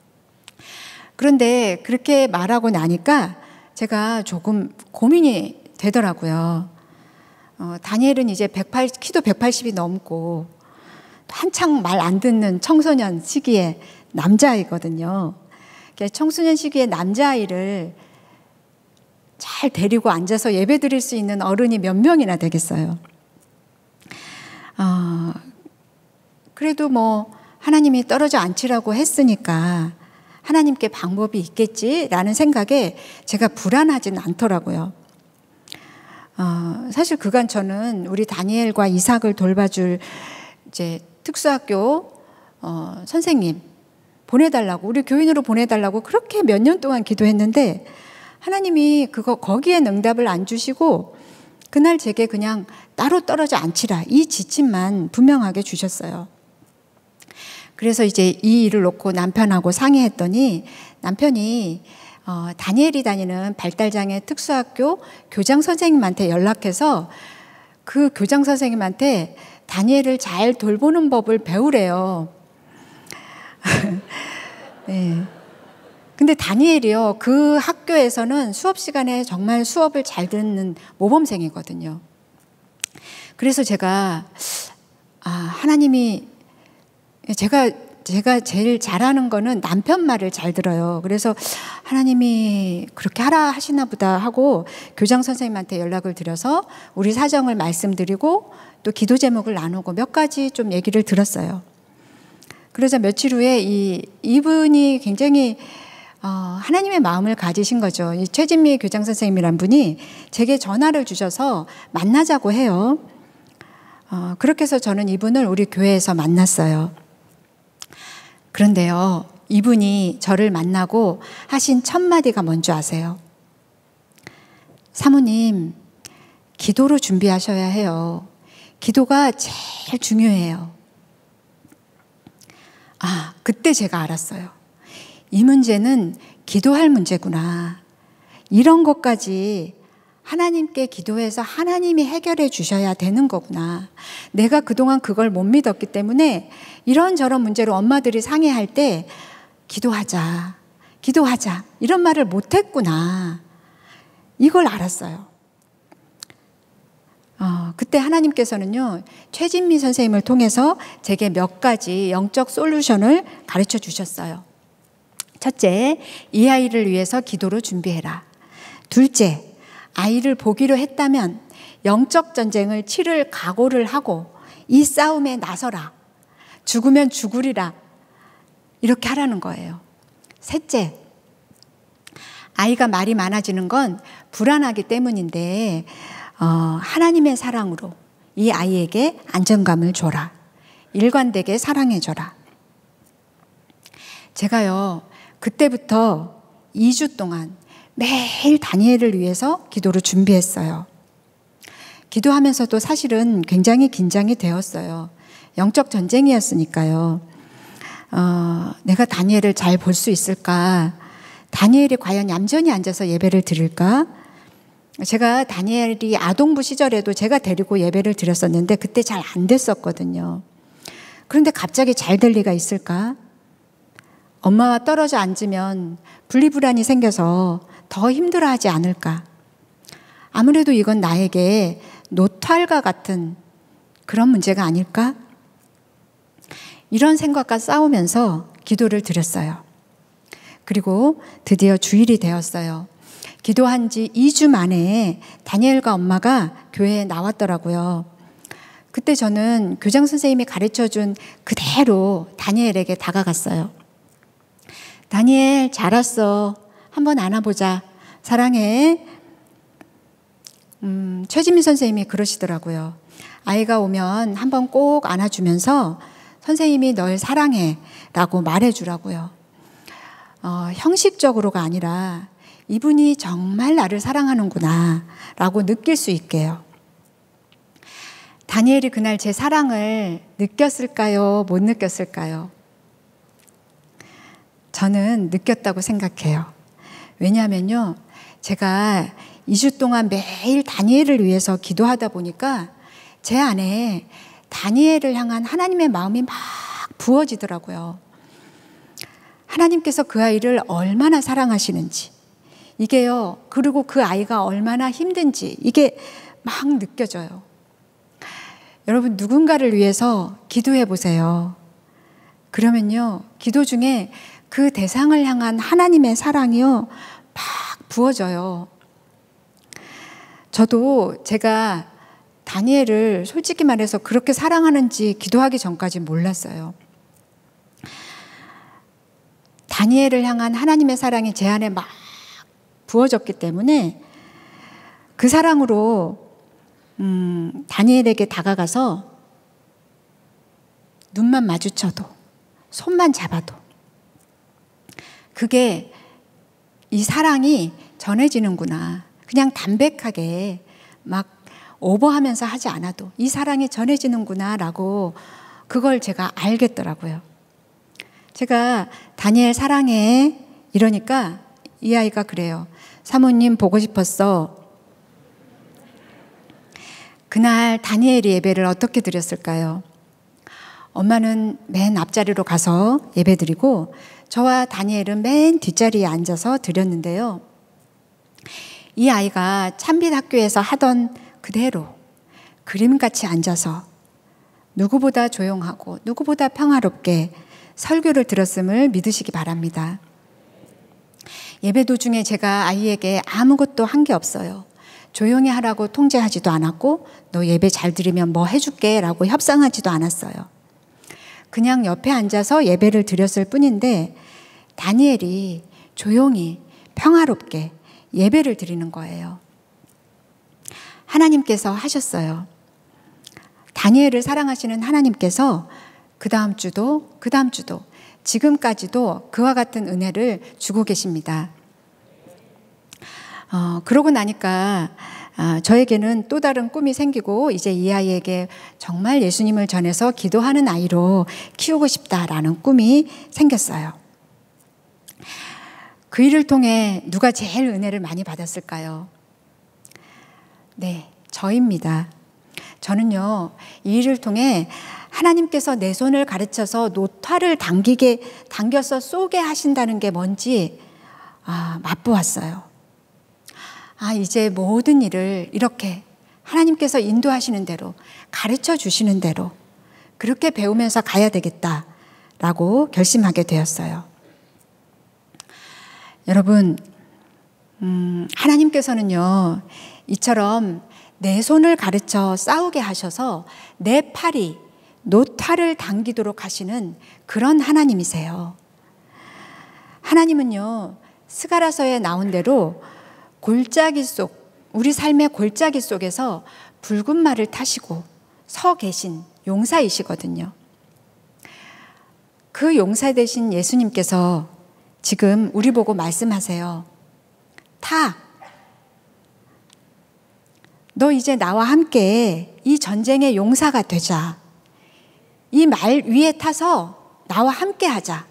그런데 그렇게 말하고 나니까 제가 조금 고민이 되더라고요. 다니엘은 이제 키도 180이 넘고 한창 말 안 듣는 청소년 시기에 남자아이거든요. 청소년 시기에 남자아이를 잘 데리고 앉아서 예배 드릴 수 있는 어른이 몇 명이나 되겠어요. 그래도 뭐 하나님이 떨어져 앉히라고 했으니까 하나님께 방법이 있겠지라는 생각에 제가 불안하진 않더라고요. 사실 그간 저는 우리 다니엘과 이삭을 돌봐줄 이제 특수학교 선생님 보내달라고, 우리 교인으로 보내달라고 그렇게 몇 년 동안 기도했는데 하나님이 거기에 응답을 안 주시고 그날 제게 그냥 따로 떨어져 앉히라, 이 지침만 분명하게 주셨어요. 그래서 이제 이 일을 놓고 남편하고 상의했더니 남편이 다니엘이 다니는 발달장애 특수학교 교장 선생님한테 연락해서 그 교장 선생님한테 다니엘을 잘 돌보는 법을 배우래요. 네. 근데 다니엘이요, 그 학교에서는 수업 시간에 정말 수업을 잘 듣는 모범생이거든요. 그래서 제가 하나님이 제가 제일 잘하는 거는 남편 말을 잘 들어요. 그래서 하나님이 그렇게 하라 하시나 보다 하고 교장 선생님한테 연락을 드려서 우리 사정을 말씀드리고 또 기도 제목을 나누고 몇 가지 좀 얘기를 들었어요. 그래서 며칠 후에 이분이 굉장히 하나님의 마음을 가지신 거죠. 이 최진미 교장 선생님이란 분이 제게 전화를 주셔서 만나자고 해요. 그렇게 해서 저는 이분을 우리 교회에서 만났어요. 그런데요, 이분이 저를 만나고 하신 첫 마디가 뭔지 아세요? 사모님, 기도로 준비하셔야 해요. 기도가 제일 중요해요. 그때 제가 알았어요. 이 문제는 기도할 문제구나. 이런 것까지 하나님께 기도해서 하나님이 해결해 주셔야 되는 거구나. 내가 그동안 그걸 못 믿었기 때문에 이런저런 문제로 엄마들이 상의할 때 기도하자 이런 말을 못했구나. 이걸 알았어요. 그때 하나님께서는요, 최진미 선생님을 통해서 제게 몇 가지 영적 솔루션을 가르쳐 주셨어요. 첫째, 이 아이를 위해서 기도로 준비해라. 둘째, 아이를 보기로 했다면 영적 전쟁을 치를 각오를 하고 이 싸움에 나서라. 죽으면 죽으리라. 이렇게 하라는 거예요. 셋째, 아이가 말이 많아지는 건 불안하기 때문인데 하나님의 사랑으로 이 아이에게 안정감을 줘라. 일관되게 사랑해줘라. 제가요, 그때부터 2주 동안 매일 다니엘을 위해서 기도를 준비했어요. 기도하면서도 사실은 굉장히 긴장이 되었어요. 영적 전쟁이었으니까요. 내가 다니엘을 잘 볼 수 있을까? 다니엘이 과연 얌전히 앉아서 예배를 드릴까? 제가 다니엘이 아동부 시절에도 제가 데리고 예배를 드렸었는데 그때 잘 안 됐었거든요. 그런데 갑자기 잘 될 리가 있을까? 엄마와 떨어져 앉으면 분리불안이 생겨서 더 힘들어하지 않을까? 아무래도 이건 나에게 노탈과 같은 그런 문제가 아닐까? 이런 생각과 싸우면서 기도를 드렸어요. 그리고 드디어 주일이 되었어요. 기도한 지 2주 만에 다니엘과 엄마가 교회에 나왔더라고요. 그때 저는 교장 선생님이 가르쳐준 그대로 다니엘에게 다가갔어요. 다니엘, 잘 왔어. 한번 안아보자. 사랑해. 최진미 선생님이 그러시더라고요. 아이가 오면 한번 꼭 안아주면서 선생님이 널 사랑해 라고 말해주라고요. 형식적으로가 아니라 이분이 정말 나를 사랑하는구나 라고 느낄 수 있게요. 다니엘이 그날 제 사랑을 느꼈을까요? 못 느꼈을까요? 저는 느꼈다고 생각해요. 왜냐하면요, 제가 2주 동안 매일 다니엘을 위해서 기도하다 보니까 제 안에 다니엘을 향한 하나님의 마음이 막 부어지더라고요. 하나님께서 그 아이를 얼마나 사랑하시는지, 이게요, 그리고 그 아이가 얼마나 힘든지 이게 막 느껴져요. 여러분, 누군가를 위해서 기도해 보세요. 그러면요, 기도 중에 그 대상을 향한 하나님의 사랑이요, 막 부어져요. 저도 제가 다니엘을 솔직히 말해서 그렇게 사랑하는지 기도하기 전까지 몰랐어요. 다니엘을 향한 하나님의 사랑이 제 안에 막 부어졌기 때문에 그 사랑으로 다니엘에게 다가가서 눈만 마주쳐도, 손만 잡아도 그게, 이 사랑이 전해지는구나. 그냥 담백하게 막 오버하면서 하지 않아도 이 사랑이 전해지는구나 라고 그걸 제가 알겠더라고요. 제가 다니엘 사랑해 이러니까 이 아이가 그래요. 사모님 보고 싶었어. 그날 다니엘이 예배를 어떻게 드렸을까요? 엄마는 맨 앞자리로 가서 예배 드리고 저와 다니엘은 맨 뒷자리에 앉아서 드렸는데요. 이 아이가 참빛 학교에서 하던 그대로 그림같이 앉아서 누구보다 조용하고 누구보다 평화롭게 설교를 들었음을 믿으시기 바랍니다. 예배 도중에 제가 아이에게 아무것도 한 게 없어요. 조용히 하라고 통제하지도 않았고 너 예배 잘 드리면 뭐 해줄게 라고 협상하지도 않았어요. 그냥 옆에 앉아서 예배를 드렸을 뿐인데 다니엘이 조용히 평화롭게 예배를 드리는 거예요. 하나님께서 하셨어요. 다니엘을 사랑하시는 하나님께서 그 다음 주도 지금까지도 그와 같은 은혜를 주고 계십니다. 그러고 나니까 저에게는 또 다른 꿈이 생기고 이제 이 아이에게 정말 예수님을 전해서 기도하는 아이로 키우고 싶다라는 꿈이 생겼어요. 그 일을 통해 누가 제일 은혜를 많이 받았을까요? 네, 저입니다. 저는요, 이 일을 통해 하나님께서 내 손을 가르쳐서 노타를 당겨서 쏘게 하신다는 게 뭔지 맛보았어요. 이제 모든 일을 이렇게 하나님께서 인도하시는 대로 가르쳐 주시는 대로 그렇게 배우면서 가야 되겠다라고 결심하게 되었어요. 여러분, 하나님께서는요, 이처럼 내 손을 가르쳐 싸우게 하셔서 내 팔이 노타를 당기도록 하시는 그런 하나님이세요. 하나님은요, 스가랴서에 나온 대로 우리 삶의 골짜기 속에서 붉은 말을 타시고 서 계신 용사이시거든요. 그 용사 되신 예수님께서 지금 우리 보고 말씀하세요. 너 이제 나와 함께 이 전쟁의 용사가 되자. 이 말 위에 타서 나와 함께 하자.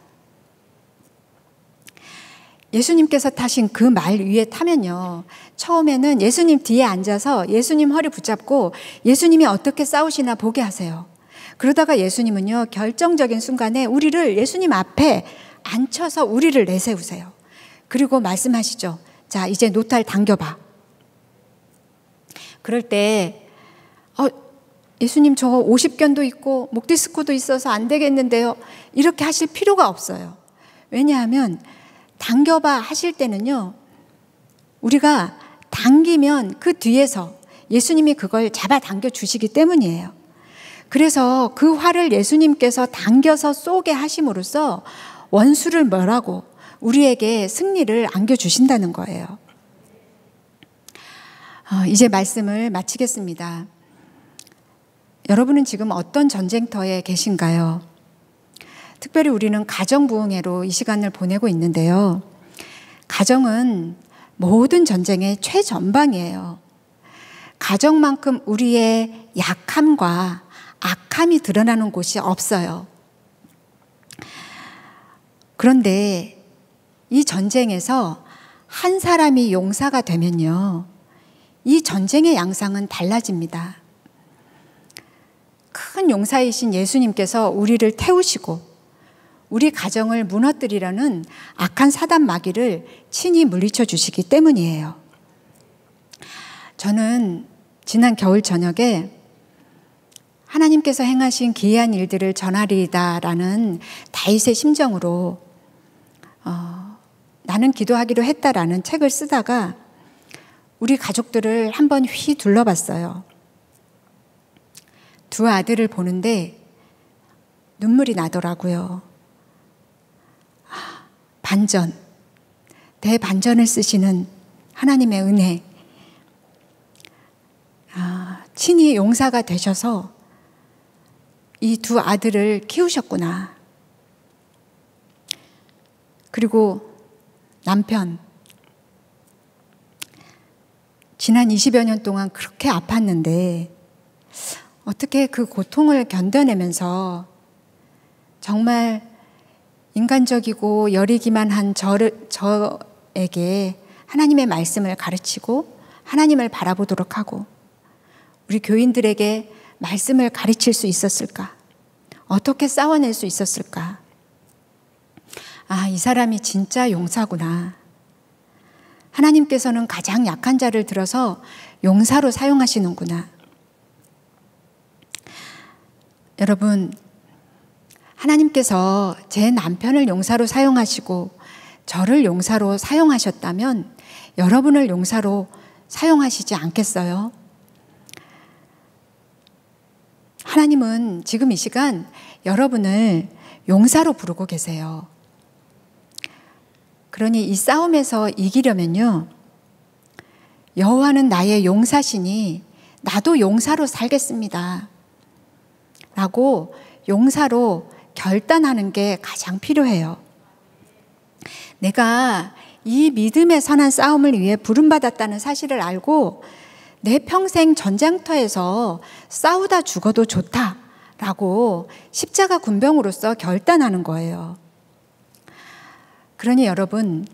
예수님께서 타신 그 말 위에 타면요, 처음에는 예수님 뒤에 앉아서 예수님 허리 붙잡고 예수님이 어떻게 싸우시나 보게 하세요. 그러다가 예수님은요, 결정적인 순간에 우리를 예수님 앞에 앉혀서 우리를 내세우세요. 그리고 말씀하시죠. 자, 이제 노탈 당겨봐. 그럴 때 예수님 저 50견도 있고 목 디스코도 있어서 안 되겠는데요, 이렇게 하실 필요가 없어요. 왜냐하면 당겨봐 하실 때는요, 우리가 당기면 그 뒤에서 예수님이 그걸 잡아 당겨 주시기 때문이에요. 그래서 그 활을 예수님께서 당겨서 쏘게 하심으로써 원수를 멸하고 우리에게 승리를 안겨주신다는 거예요. 이제 말씀을 마치겠습니다. 여러분은 지금 어떤 전쟁터에 계신가요? 특별히 우리는 가정부흥회로 이 시간을 보내고 있는데요. 가정은 모든 전쟁의 최전방이에요. 가정만큼 우리의 약함과 악함이 드러나는 곳이 없어요. 그런데 이 전쟁에서 한 사람이 용사가 되면요, 이 전쟁의 양상은 달라집니다. 큰 용사이신 예수님께서 우리를 태우시고 우리 가정을 무너뜨리려는 악한 사단 마귀를 친히 물리쳐 주시기 때문이에요. 저는 지난 겨울 저녁에 하나님께서 행하신 기이한 일들을 전하리이다라는 다윗의 심정으로 나는 기도하기로 했다라는 책을 쓰다가 우리 가족들을 한번 휘 둘러봤어요. 두 아들을 보는데 눈물이 나더라고요. 반전, 대반전을 쓰시는 하나님의 은혜, 친히 용사가 되셔서 이 두 아들을 키우셨구나. 그리고 남편, 지난 20여 년 동안 그렇게 아팠는데 어떻게 그 고통을 견뎌내면서 정말 인간적이고 여리기만 한 저에게 하나님의 말씀을 가르치고 하나님을 바라보도록 하고 우리 교인들에게 말씀을 가르칠 수 있었을까? 어떻게 싸워낼 수 있었을까? 이 사람이 진짜 용사구나. 하나님께서는 가장 약한 자를 들어서 용사로 사용하시는구나. 여러분, 하나님께서 제 남편을 용사로 사용하시고 저를 용사로 사용하셨다면 여러분을 용사로 사용하시지 않겠어요? 하나님은 지금 이 시간 여러분을 용사로 부르고 계세요. 그러니 이 싸움에서 이기려면요, 여호와는 나의 용사시니 나도 용사로 살겠습니다 라고 용사로 결단하는 게 가장 필요해요. 내가 이 믿음의 선한 싸움을 위해 부름받았다는 사실을 알고 내 평생 전쟁터에서 싸우다 죽어도 좋다라고 십자가 군병으로서 결단하는 거예요. 그러니 여러분,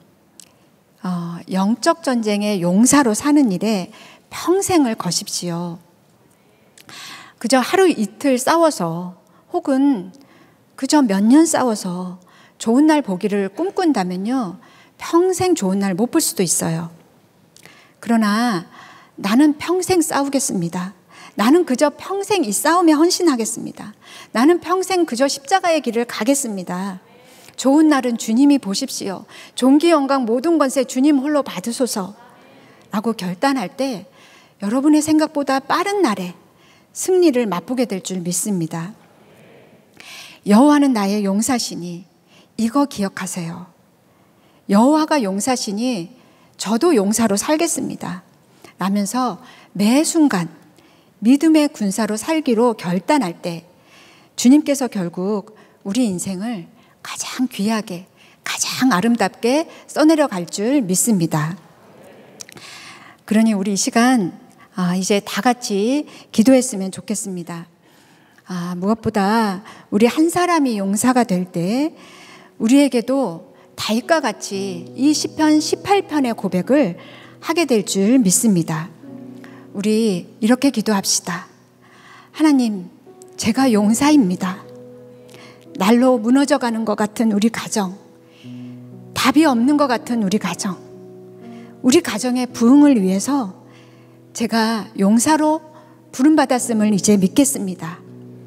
영적 전쟁의 용사로 사는 일에 평생을 거십시오. 그저 하루 이틀 싸워서 혹은 그저 몇 년 싸워서 좋은 날 보기를 꿈꾼다면요, 평생 좋은 날 못 볼 수도 있어요. 그러나 나는 평생 싸우겠습니다. 나는 그저 평생 이 싸움에 헌신하겠습니다. 나는 평생 그저 십자가의 길을 가겠습니다. 좋은 날은 주님이 보십시오. 존귀 영광 모든 권세 주님 홀로 받으소서 라고 결단할 때 여러분의 생각보다 빠른 날에 승리를 맛보게 될 줄 믿습니다. 여호와는 나의 용사시니 이거 기억하세요. 여호와가 용사시니 저도 용사로 살겠습니다 라면서 매 순간 믿음의 군사로 살기로 결단할 때 주님께서 결국 우리 인생을 가장 귀하게, 가장 아름답게 써내려 갈 줄 믿습니다. 그러니 우리 이 시간 이제 다 같이 기도했으면 좋겠습니다. 무엇보다 우리 한 사람이 용사가 될 때 우리에게도 다윗과 같이 이 시편 18편의 고백을 하게 될 줄 믿습니다. 우리 이렇게 기도합시다. 하나님, 제가 용사입니다. 날로 무너져가는 것 같은 우리 가정, 답이 없는 것 같은 우리 가정, 우리 가정의 부흥을 위해서 제가 용사로 부름받았음을 이제 믿겠습니다.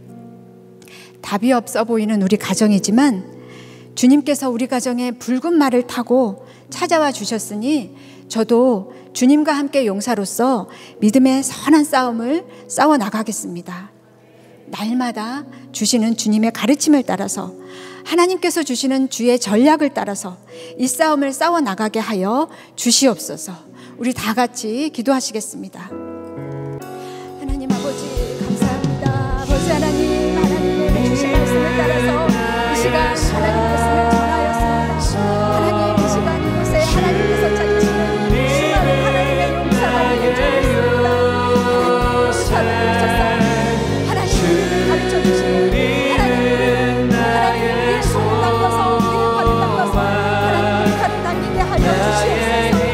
답이 없어 보이는 우리 가정이지만 주님께서 우리 가정에 붉은 말을 타고 찾아와 주셨으니 저도 주님과 함께 용사로서 믿음의 선한 싸움을 싸워 나가겠습니다. 날마다 주시는 주님의 가르침을 따라서 하나님께서 주시는 주의 전략을 따라서 이 싸움을 싸워 나가게 하여 주시옵소서. 우리 다 같이 기도하시겠습니다. 하나님 아버지 감사합니다. 아버지 하나님, 하나님의 주신 말씀을 따라서 이 시간 하나님 말씀을 전하였습니다. 하나님, 이 시간 이곳에 하나님께서 찾으시는 수많은 하나님의 용사가 있는 줄 믿습니다. 하나님 용사를 하나님 가르쳐주시는 하나님 우리의 손을 닦아서 우리의 발을 닦아서 하나님 칼을 당기게 하여 주시옵소서.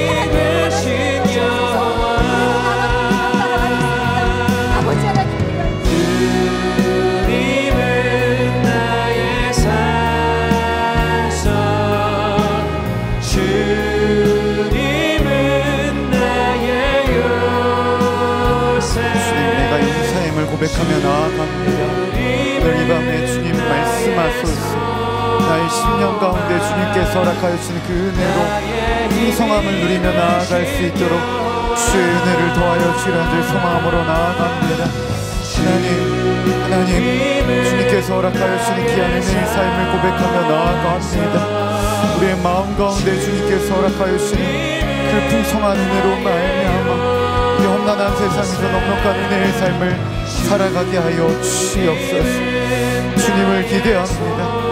고백하며 나아갑니다. 오늘 이 밤에 주님 말씀하소서. 나의 심령 가운데 주님께서 허락하여 주시는 그 은혜로 풍성함을 누리며 나아갈 수 있도록 주의 은혜를 더하여 주시라는 줄 소망함으로 나아갑니다. 하나님, 주님께서 허락하여 주시는 귀한 은혜의 삶을 고백하며 나아갑니다. 우리의 마음 가운데 주님께서 허락하여 주시는 그 풍성한 은혜로 말미암아 이 험난한 세상에서 넉넉한 은혜의 삶을 살아가게 하여 주시옵소서. 주님을 기대합니다.